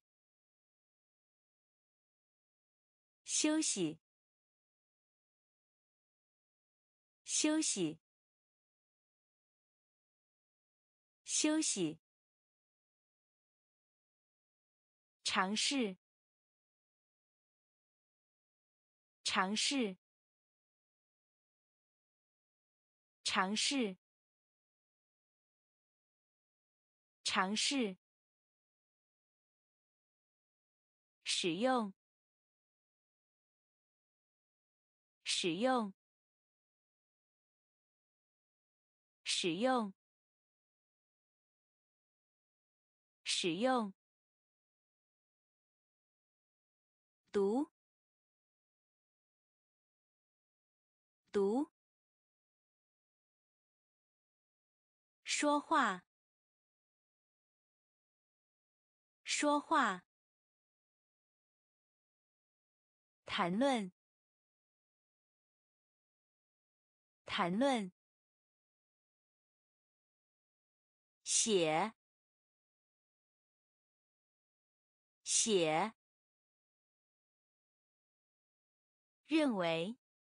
休息，休息，休息，尝试，尝试，尝试，尝试，使用，使用，使用，使用，读，读，说话，说话，谈论，谈论，写，写，认为，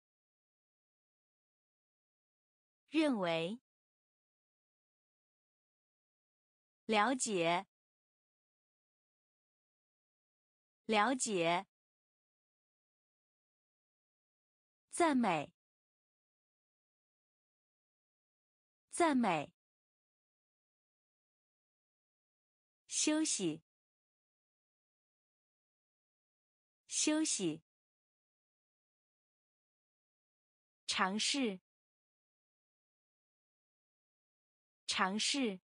认为，了解，了解，赞美，赞美，休息，休息，尝试，尝试，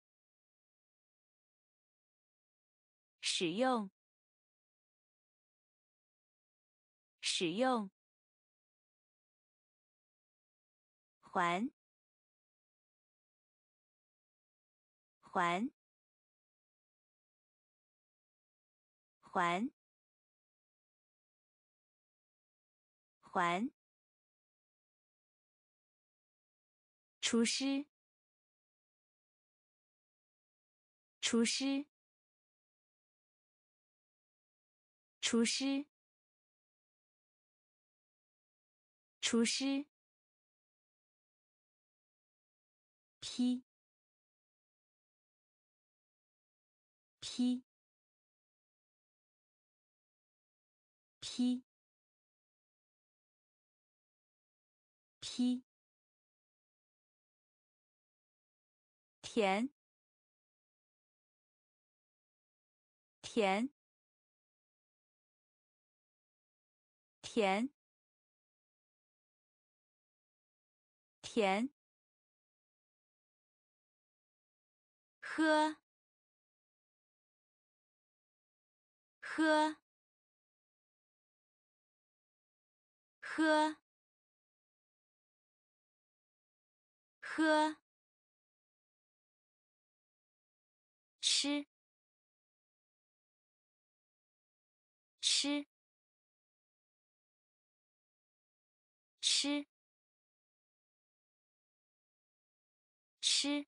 使用，使用，还，还，还，还，厨师，厨师，厨师，厨师，批，批，批，批，甜，甜，甜，甜，喝，喝，喝，喝，吃，吃，吃，吃，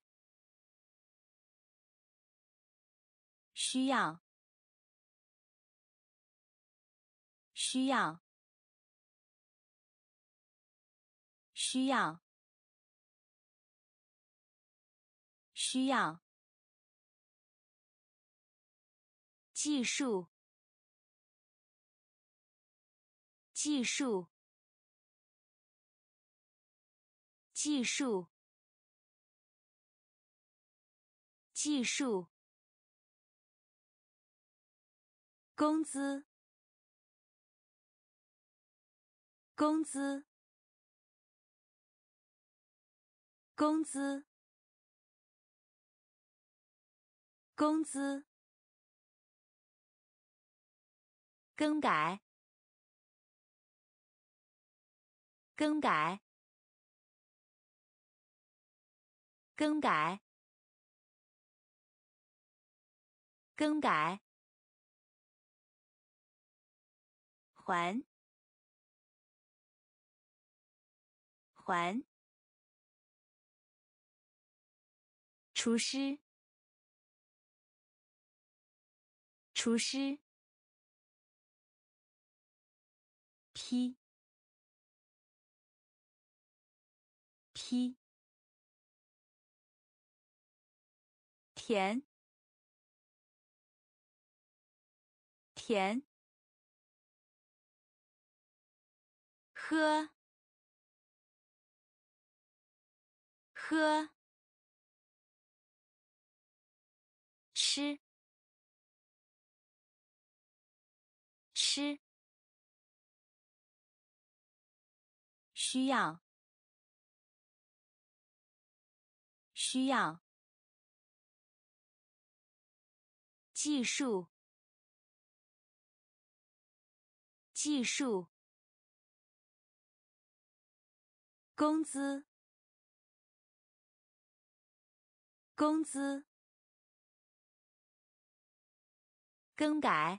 需要，需要，需要，需要，技术，技术， 技术，技术，工资，工资，工资，工资，更改，更改，更改，更改，还，还，厨师，厨师，批，批，甜，甜，喝，喝，吃，吃，需要，需要，技术，技术，工资，工资，更改，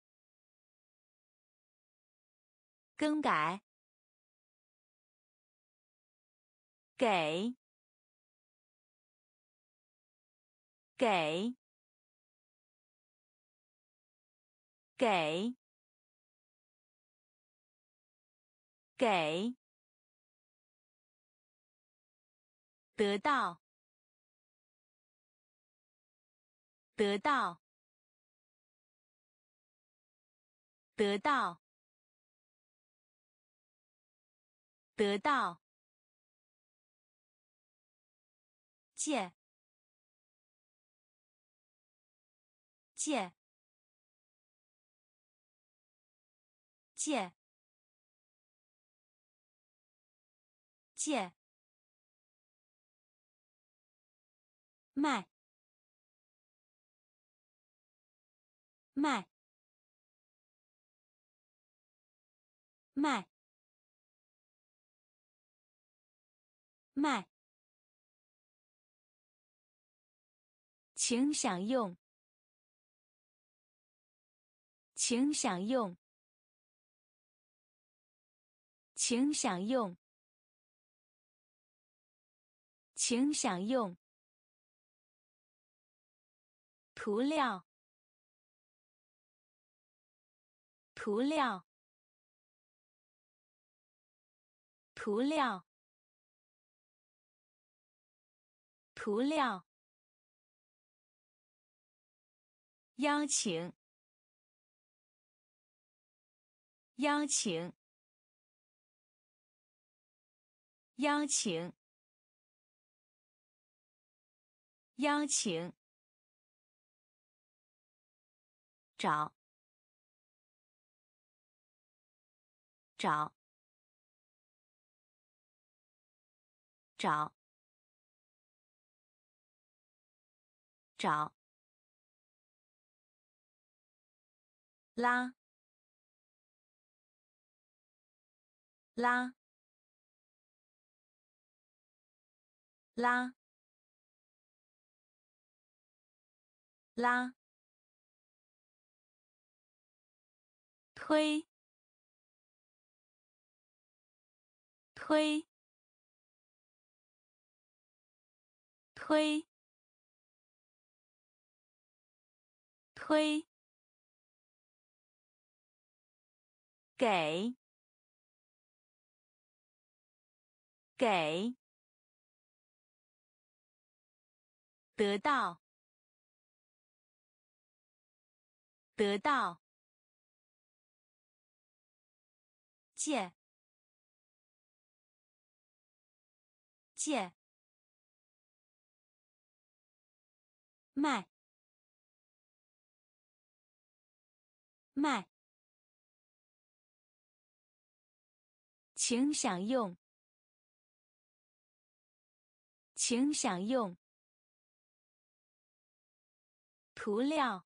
更改，给，给，给，给，得到，得到，得到，得到，借，借，借，借，卖，卖，卖，卖，请享用，请享用，请享用，请享用，涂料，涂料，涂料，涂料，邀请，邀请，邀请，邀请，找，找，找，找，拉，拉，拉，拉，推，推，推，推，给，给，得到，得到，借， 借，卖，卖，请享用，请享用，涂料，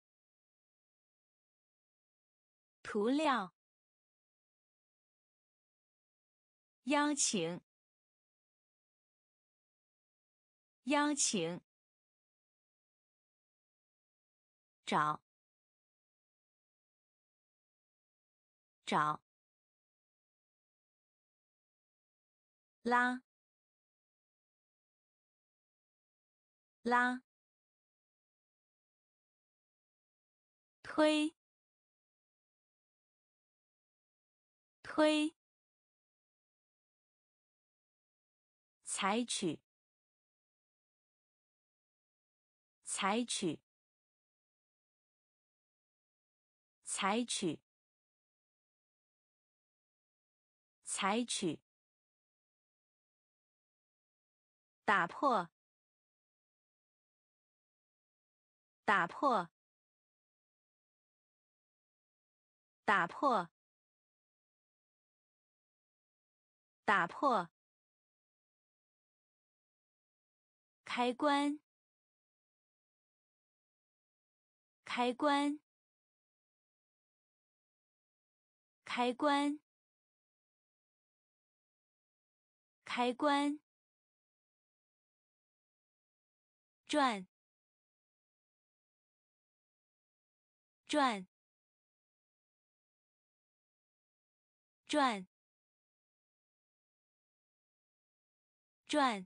涂料，邀请，邀请，找，找，拉，拉，推，推，采取，采取，采取，采取，打破，打破，打破，打破，开关，开关，开关，开关，转，转，转，转，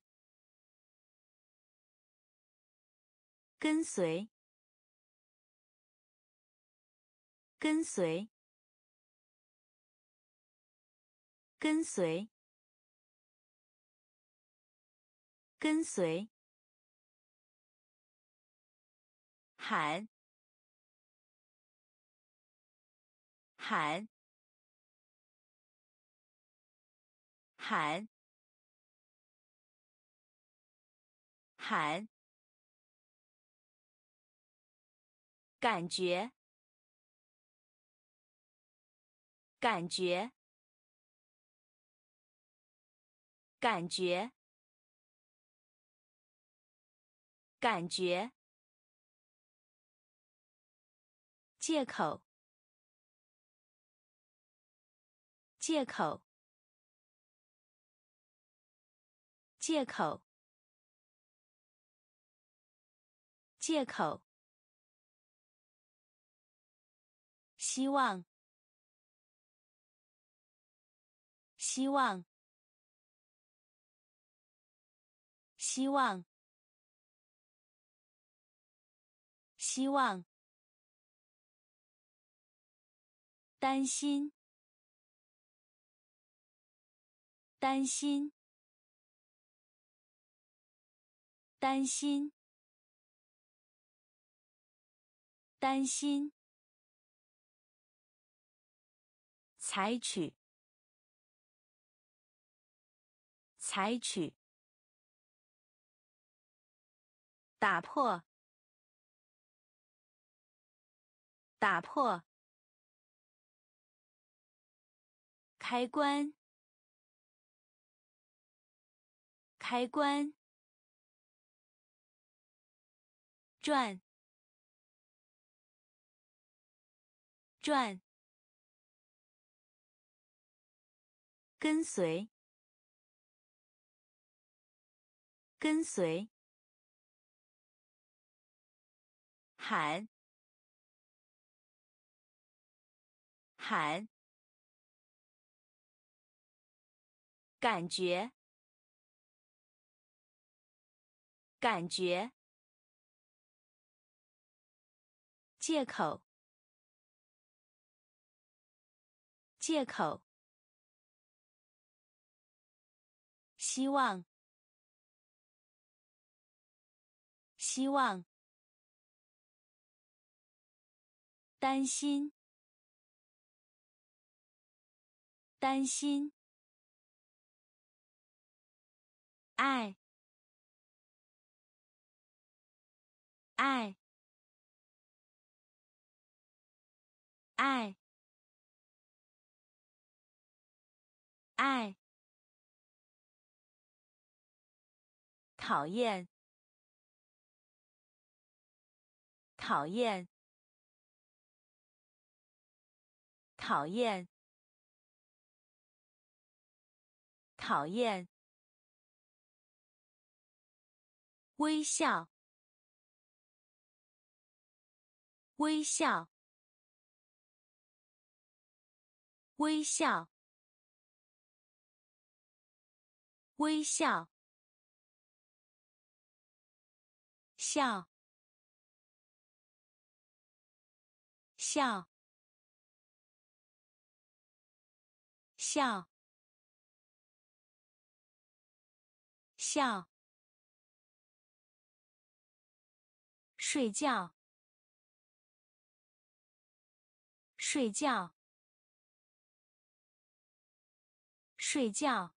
跟随，跟随，跟随，跟随，喊，喊，喊，喊，感觉，感觉，感觉，感觉，借口，借口，借口，借口，希望，希望，希望，希望，担心，担心，担心，担心，采取，采取，打破，打破，开关，开关，转，转，跟随，跟随，喊，喊，感觉，感觉，借口，借口，希望，希望，担心，担心， 爱，爱，爱，爱，讨厌，讨厌，讨厌，讨厌，微笑，微笑，微笑，微笑，笑，笑，笑，笑，睡觉，睡觉，睡觉，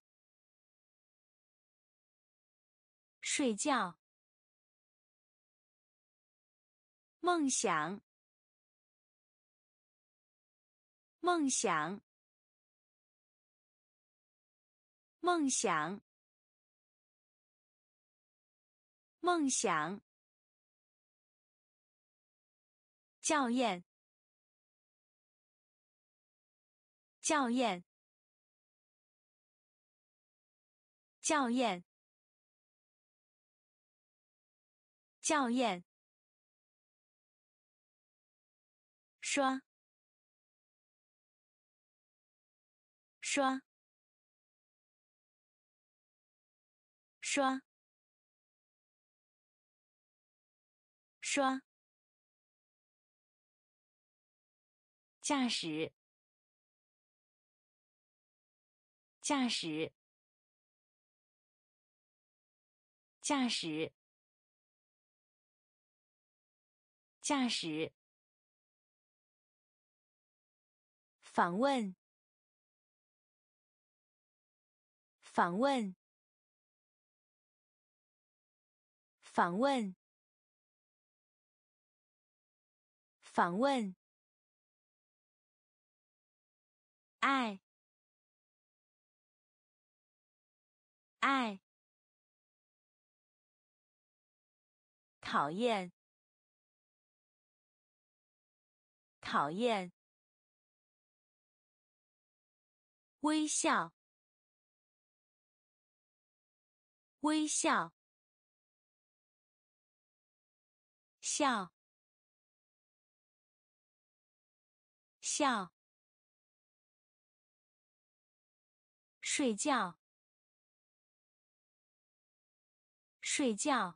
睡觉，梦想，梦想，梦想，梦想，校验，校验，校验，校验，刷，刷，刷，刷，驾驶，驾驶，驾驶，驾驶，访问，访问，访问，访问，爱，爱，讨厌，讨厌，微笑，微笑，笑，笑，睡觉，睡觉，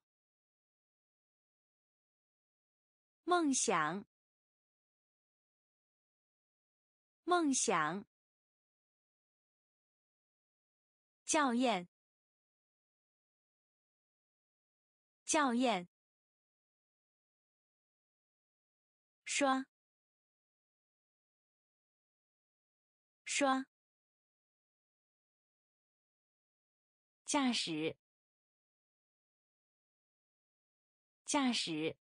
梦想，梦想，校验，校验，刷，刷，驾驶，驾驶，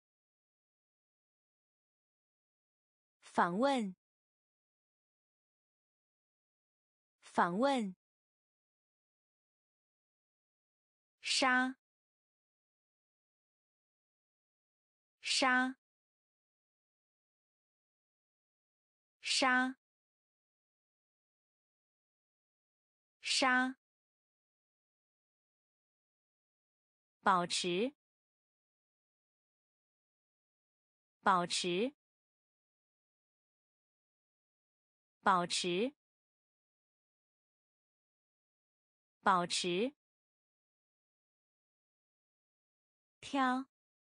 访问，访问，杀，杀，杀，杀，保持，保持，保持，保持，挑，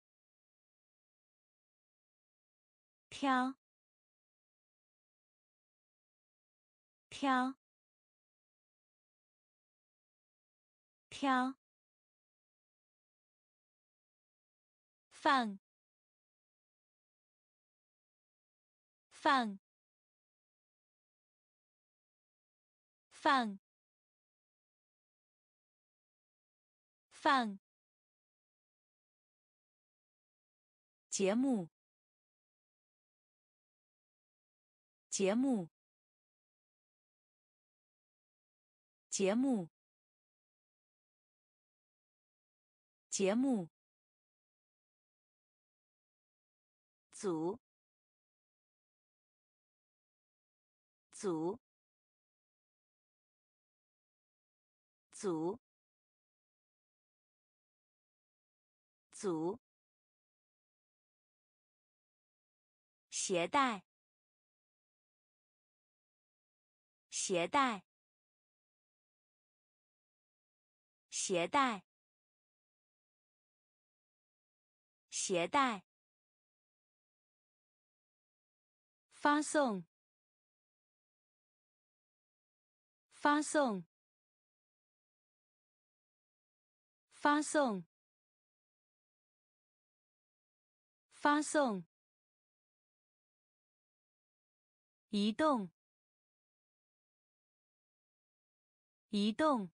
挑，挑，挑，放，放，放， 放节目节目节目节目组组组组携带携带携带携带发送发送发送发送移动移动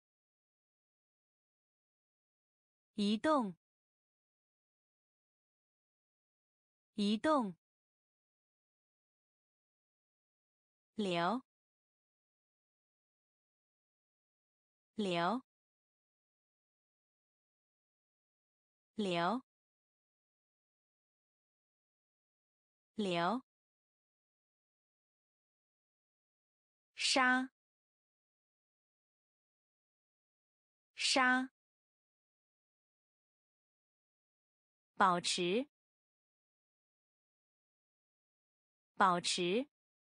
移动移动流流流流杀杀保持保持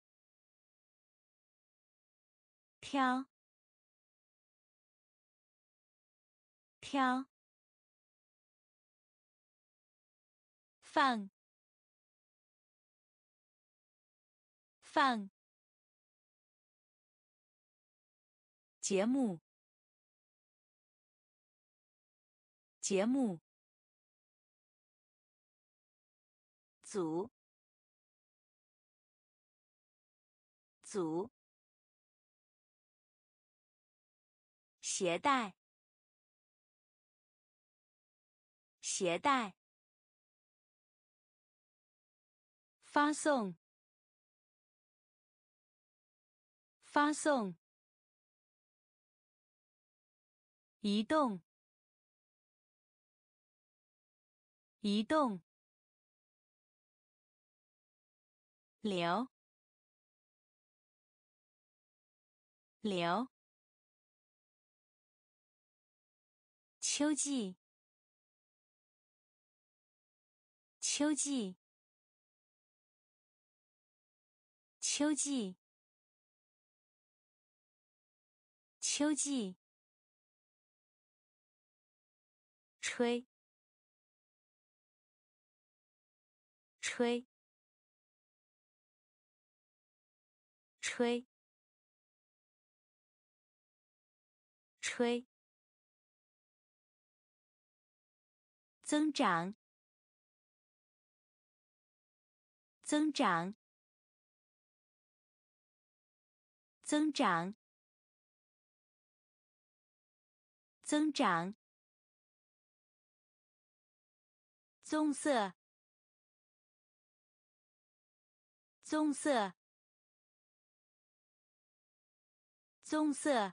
挑挑放放节目节目组组携带携带发送发送移动移动流流秋季秋季秋季秋季吹吹吹吹增长增长增长增长棕色棕色棕色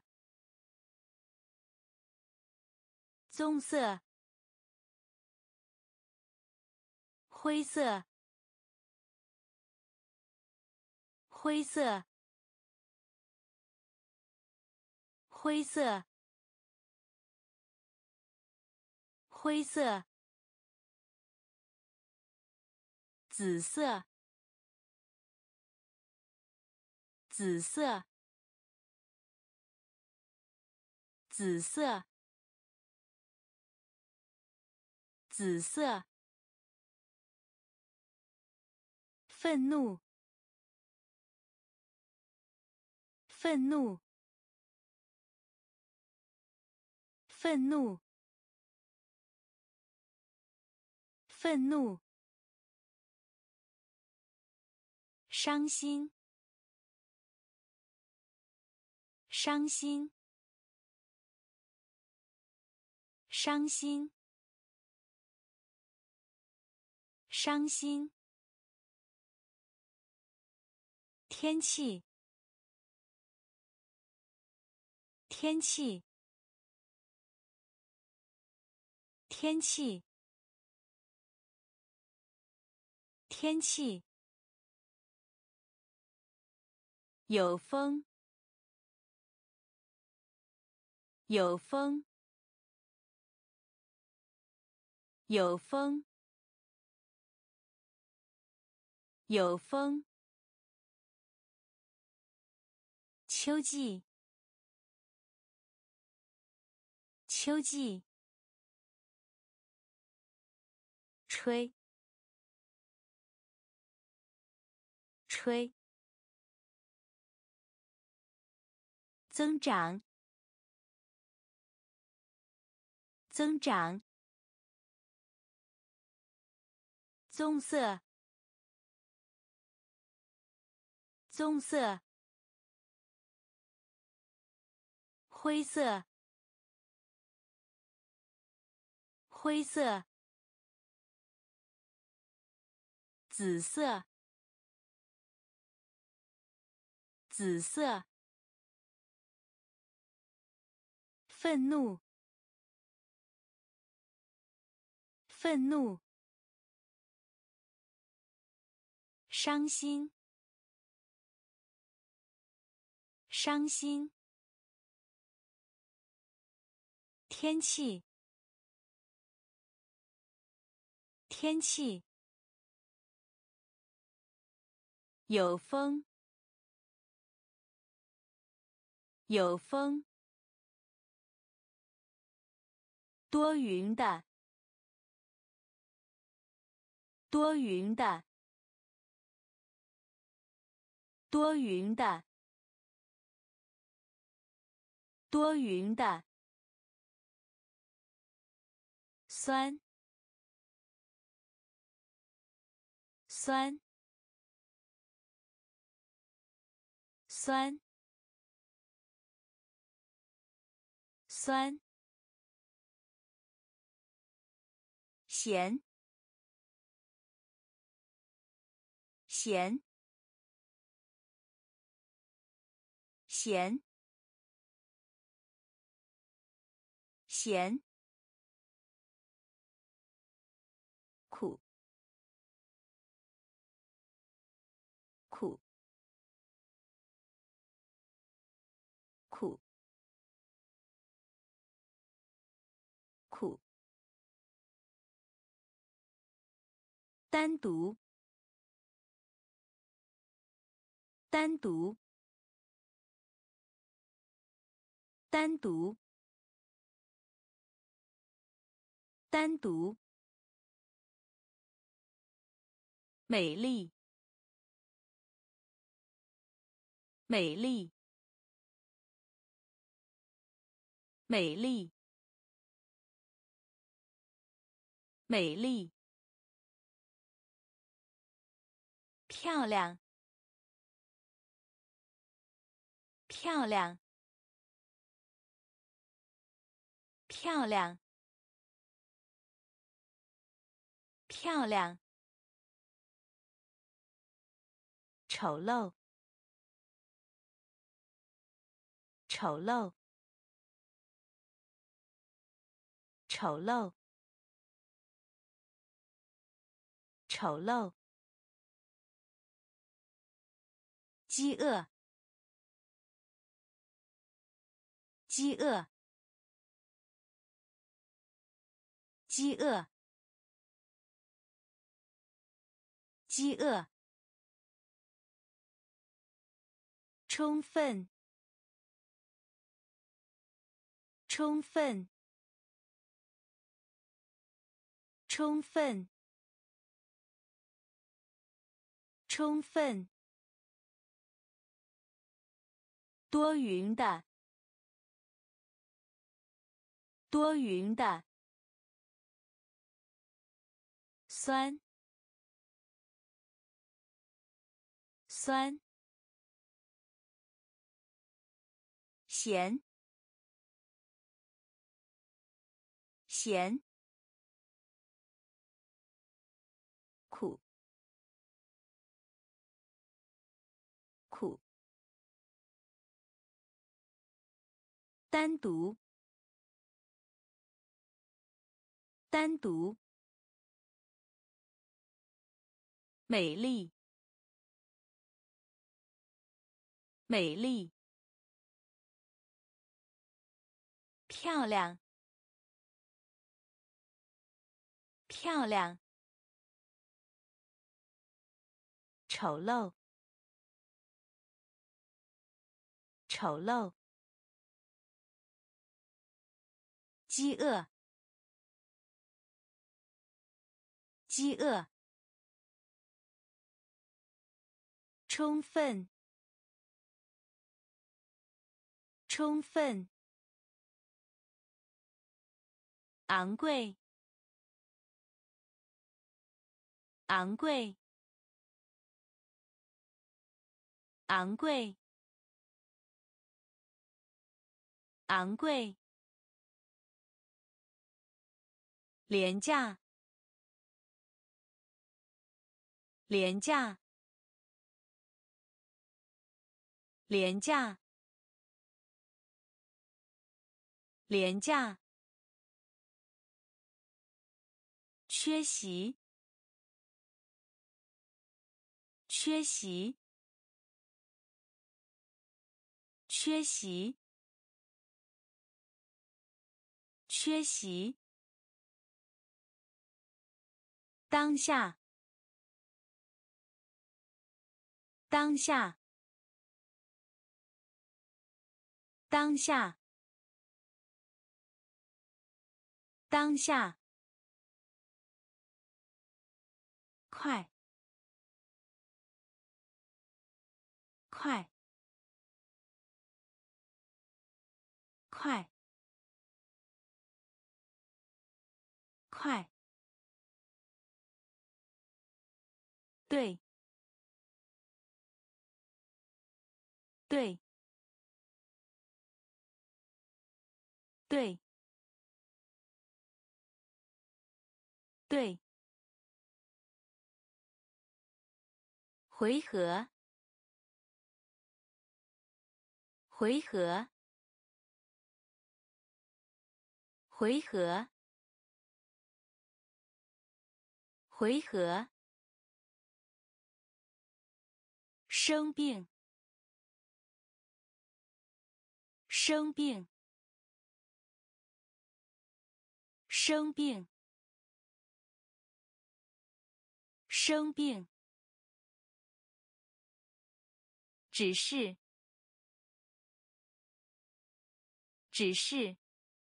棕色灰色灰色灰色灰色紫色紫色紫色紫色愤怒愤怒愤怒愤怒伤心伤心伤心，伤心。天气，天气，天气，天气。有风，有风，有风，有风。秋季，秋季。吹，吹。增长，增长。棕色，棕色。灰色，灰色。紫色，紫色。愤怒，愤怒。伤心，伤心。天气，天气。有风，有风。多云的，多云的，多云的，多云的。酸，酸，酸，酸。咸，咸，咸，咸。苦，苦，苦，苦。单独，单独，单独，单独。美丽，美丽，美丽，美丽。漂亮，漂亮，漂亮，漂亮。丑陋，丑陋，丑陋，丑陋。饥饿，饥饿，饥饿，饥饿。充分，充分，充分，充分。多云的，多云的。酸，酸。咸， 咸，苦，苦，单独，单独，美丽，美丽，漂亮，漂亮，丑陋，丑陋，饥饿，饥饿，充分，充分，昂贵，昂贵，昂贵，昂贵，廉价，廉价，廉价，廉价，缺席，缺席，缺席，缺席，当下，当下，当下，当下，快，快，快，快，对，对，对，对，回合，回合，回合，回合，生病，生病，生病，生病，只是，只是，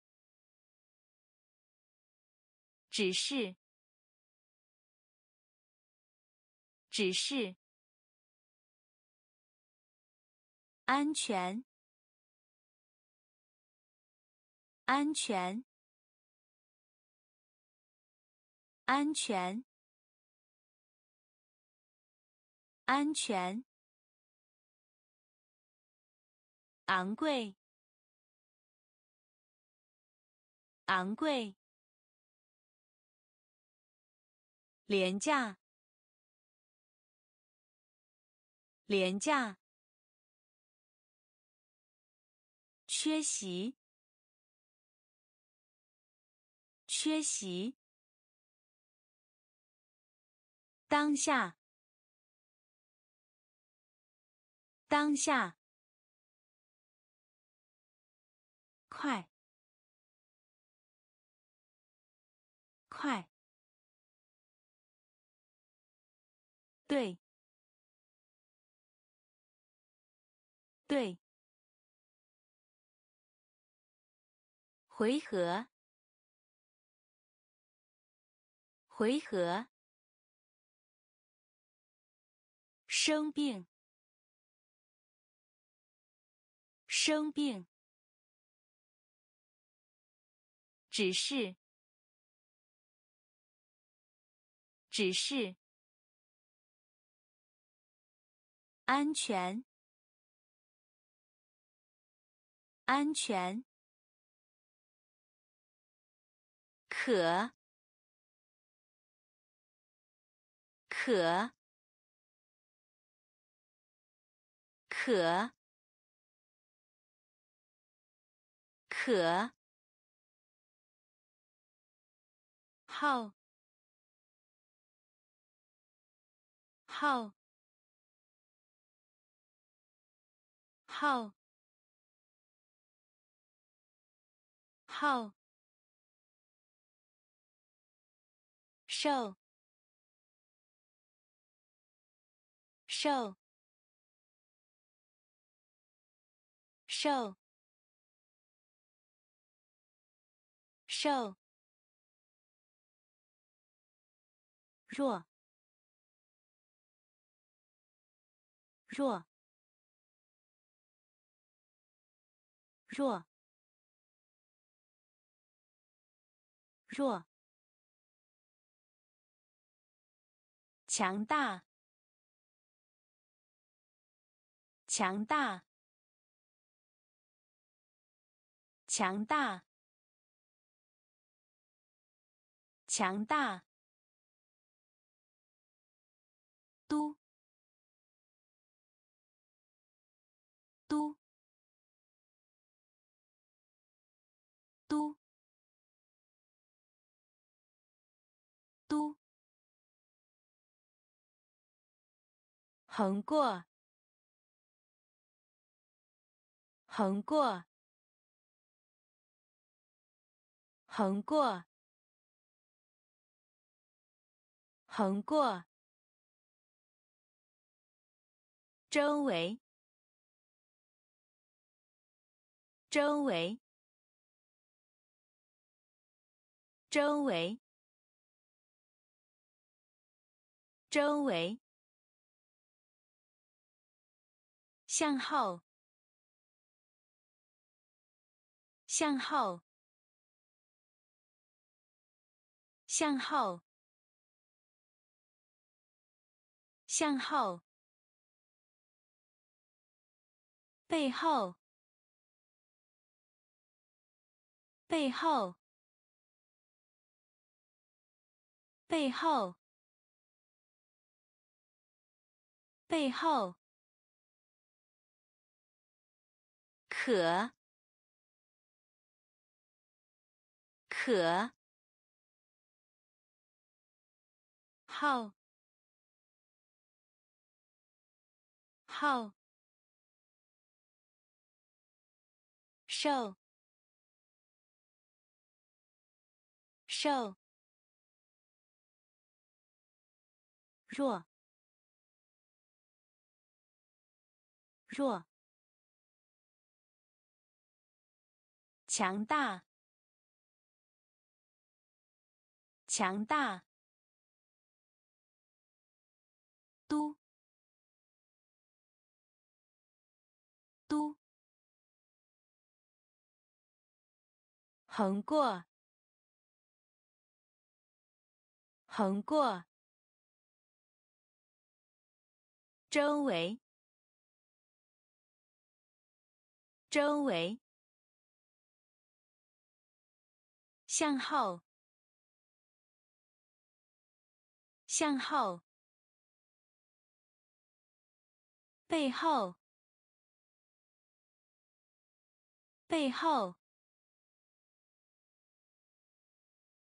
只是，只是，安全，安全，安全，安全，昂贵，昂贵，廉价，廉价，缺席，缺席，当下，当下，快，快，对，对，回合，回合，生病，生病，只是，只是，安全，安全， 可，可，可，可，号，号，号，号，瘦，瘦，瘦，瘦，弱，弱，弱，弱，强大，强大，强大，强大，都，都，都，都，横过，横过，横过，横过，周围，周围，周围，周围，向后，向后，向后，向后，背后，背后，背后，背后，可，可，号，号，瘦，瘦，弱，弱，强大，强大，都，都，横过，横过，周围，周围，向后，向后，背后，背后，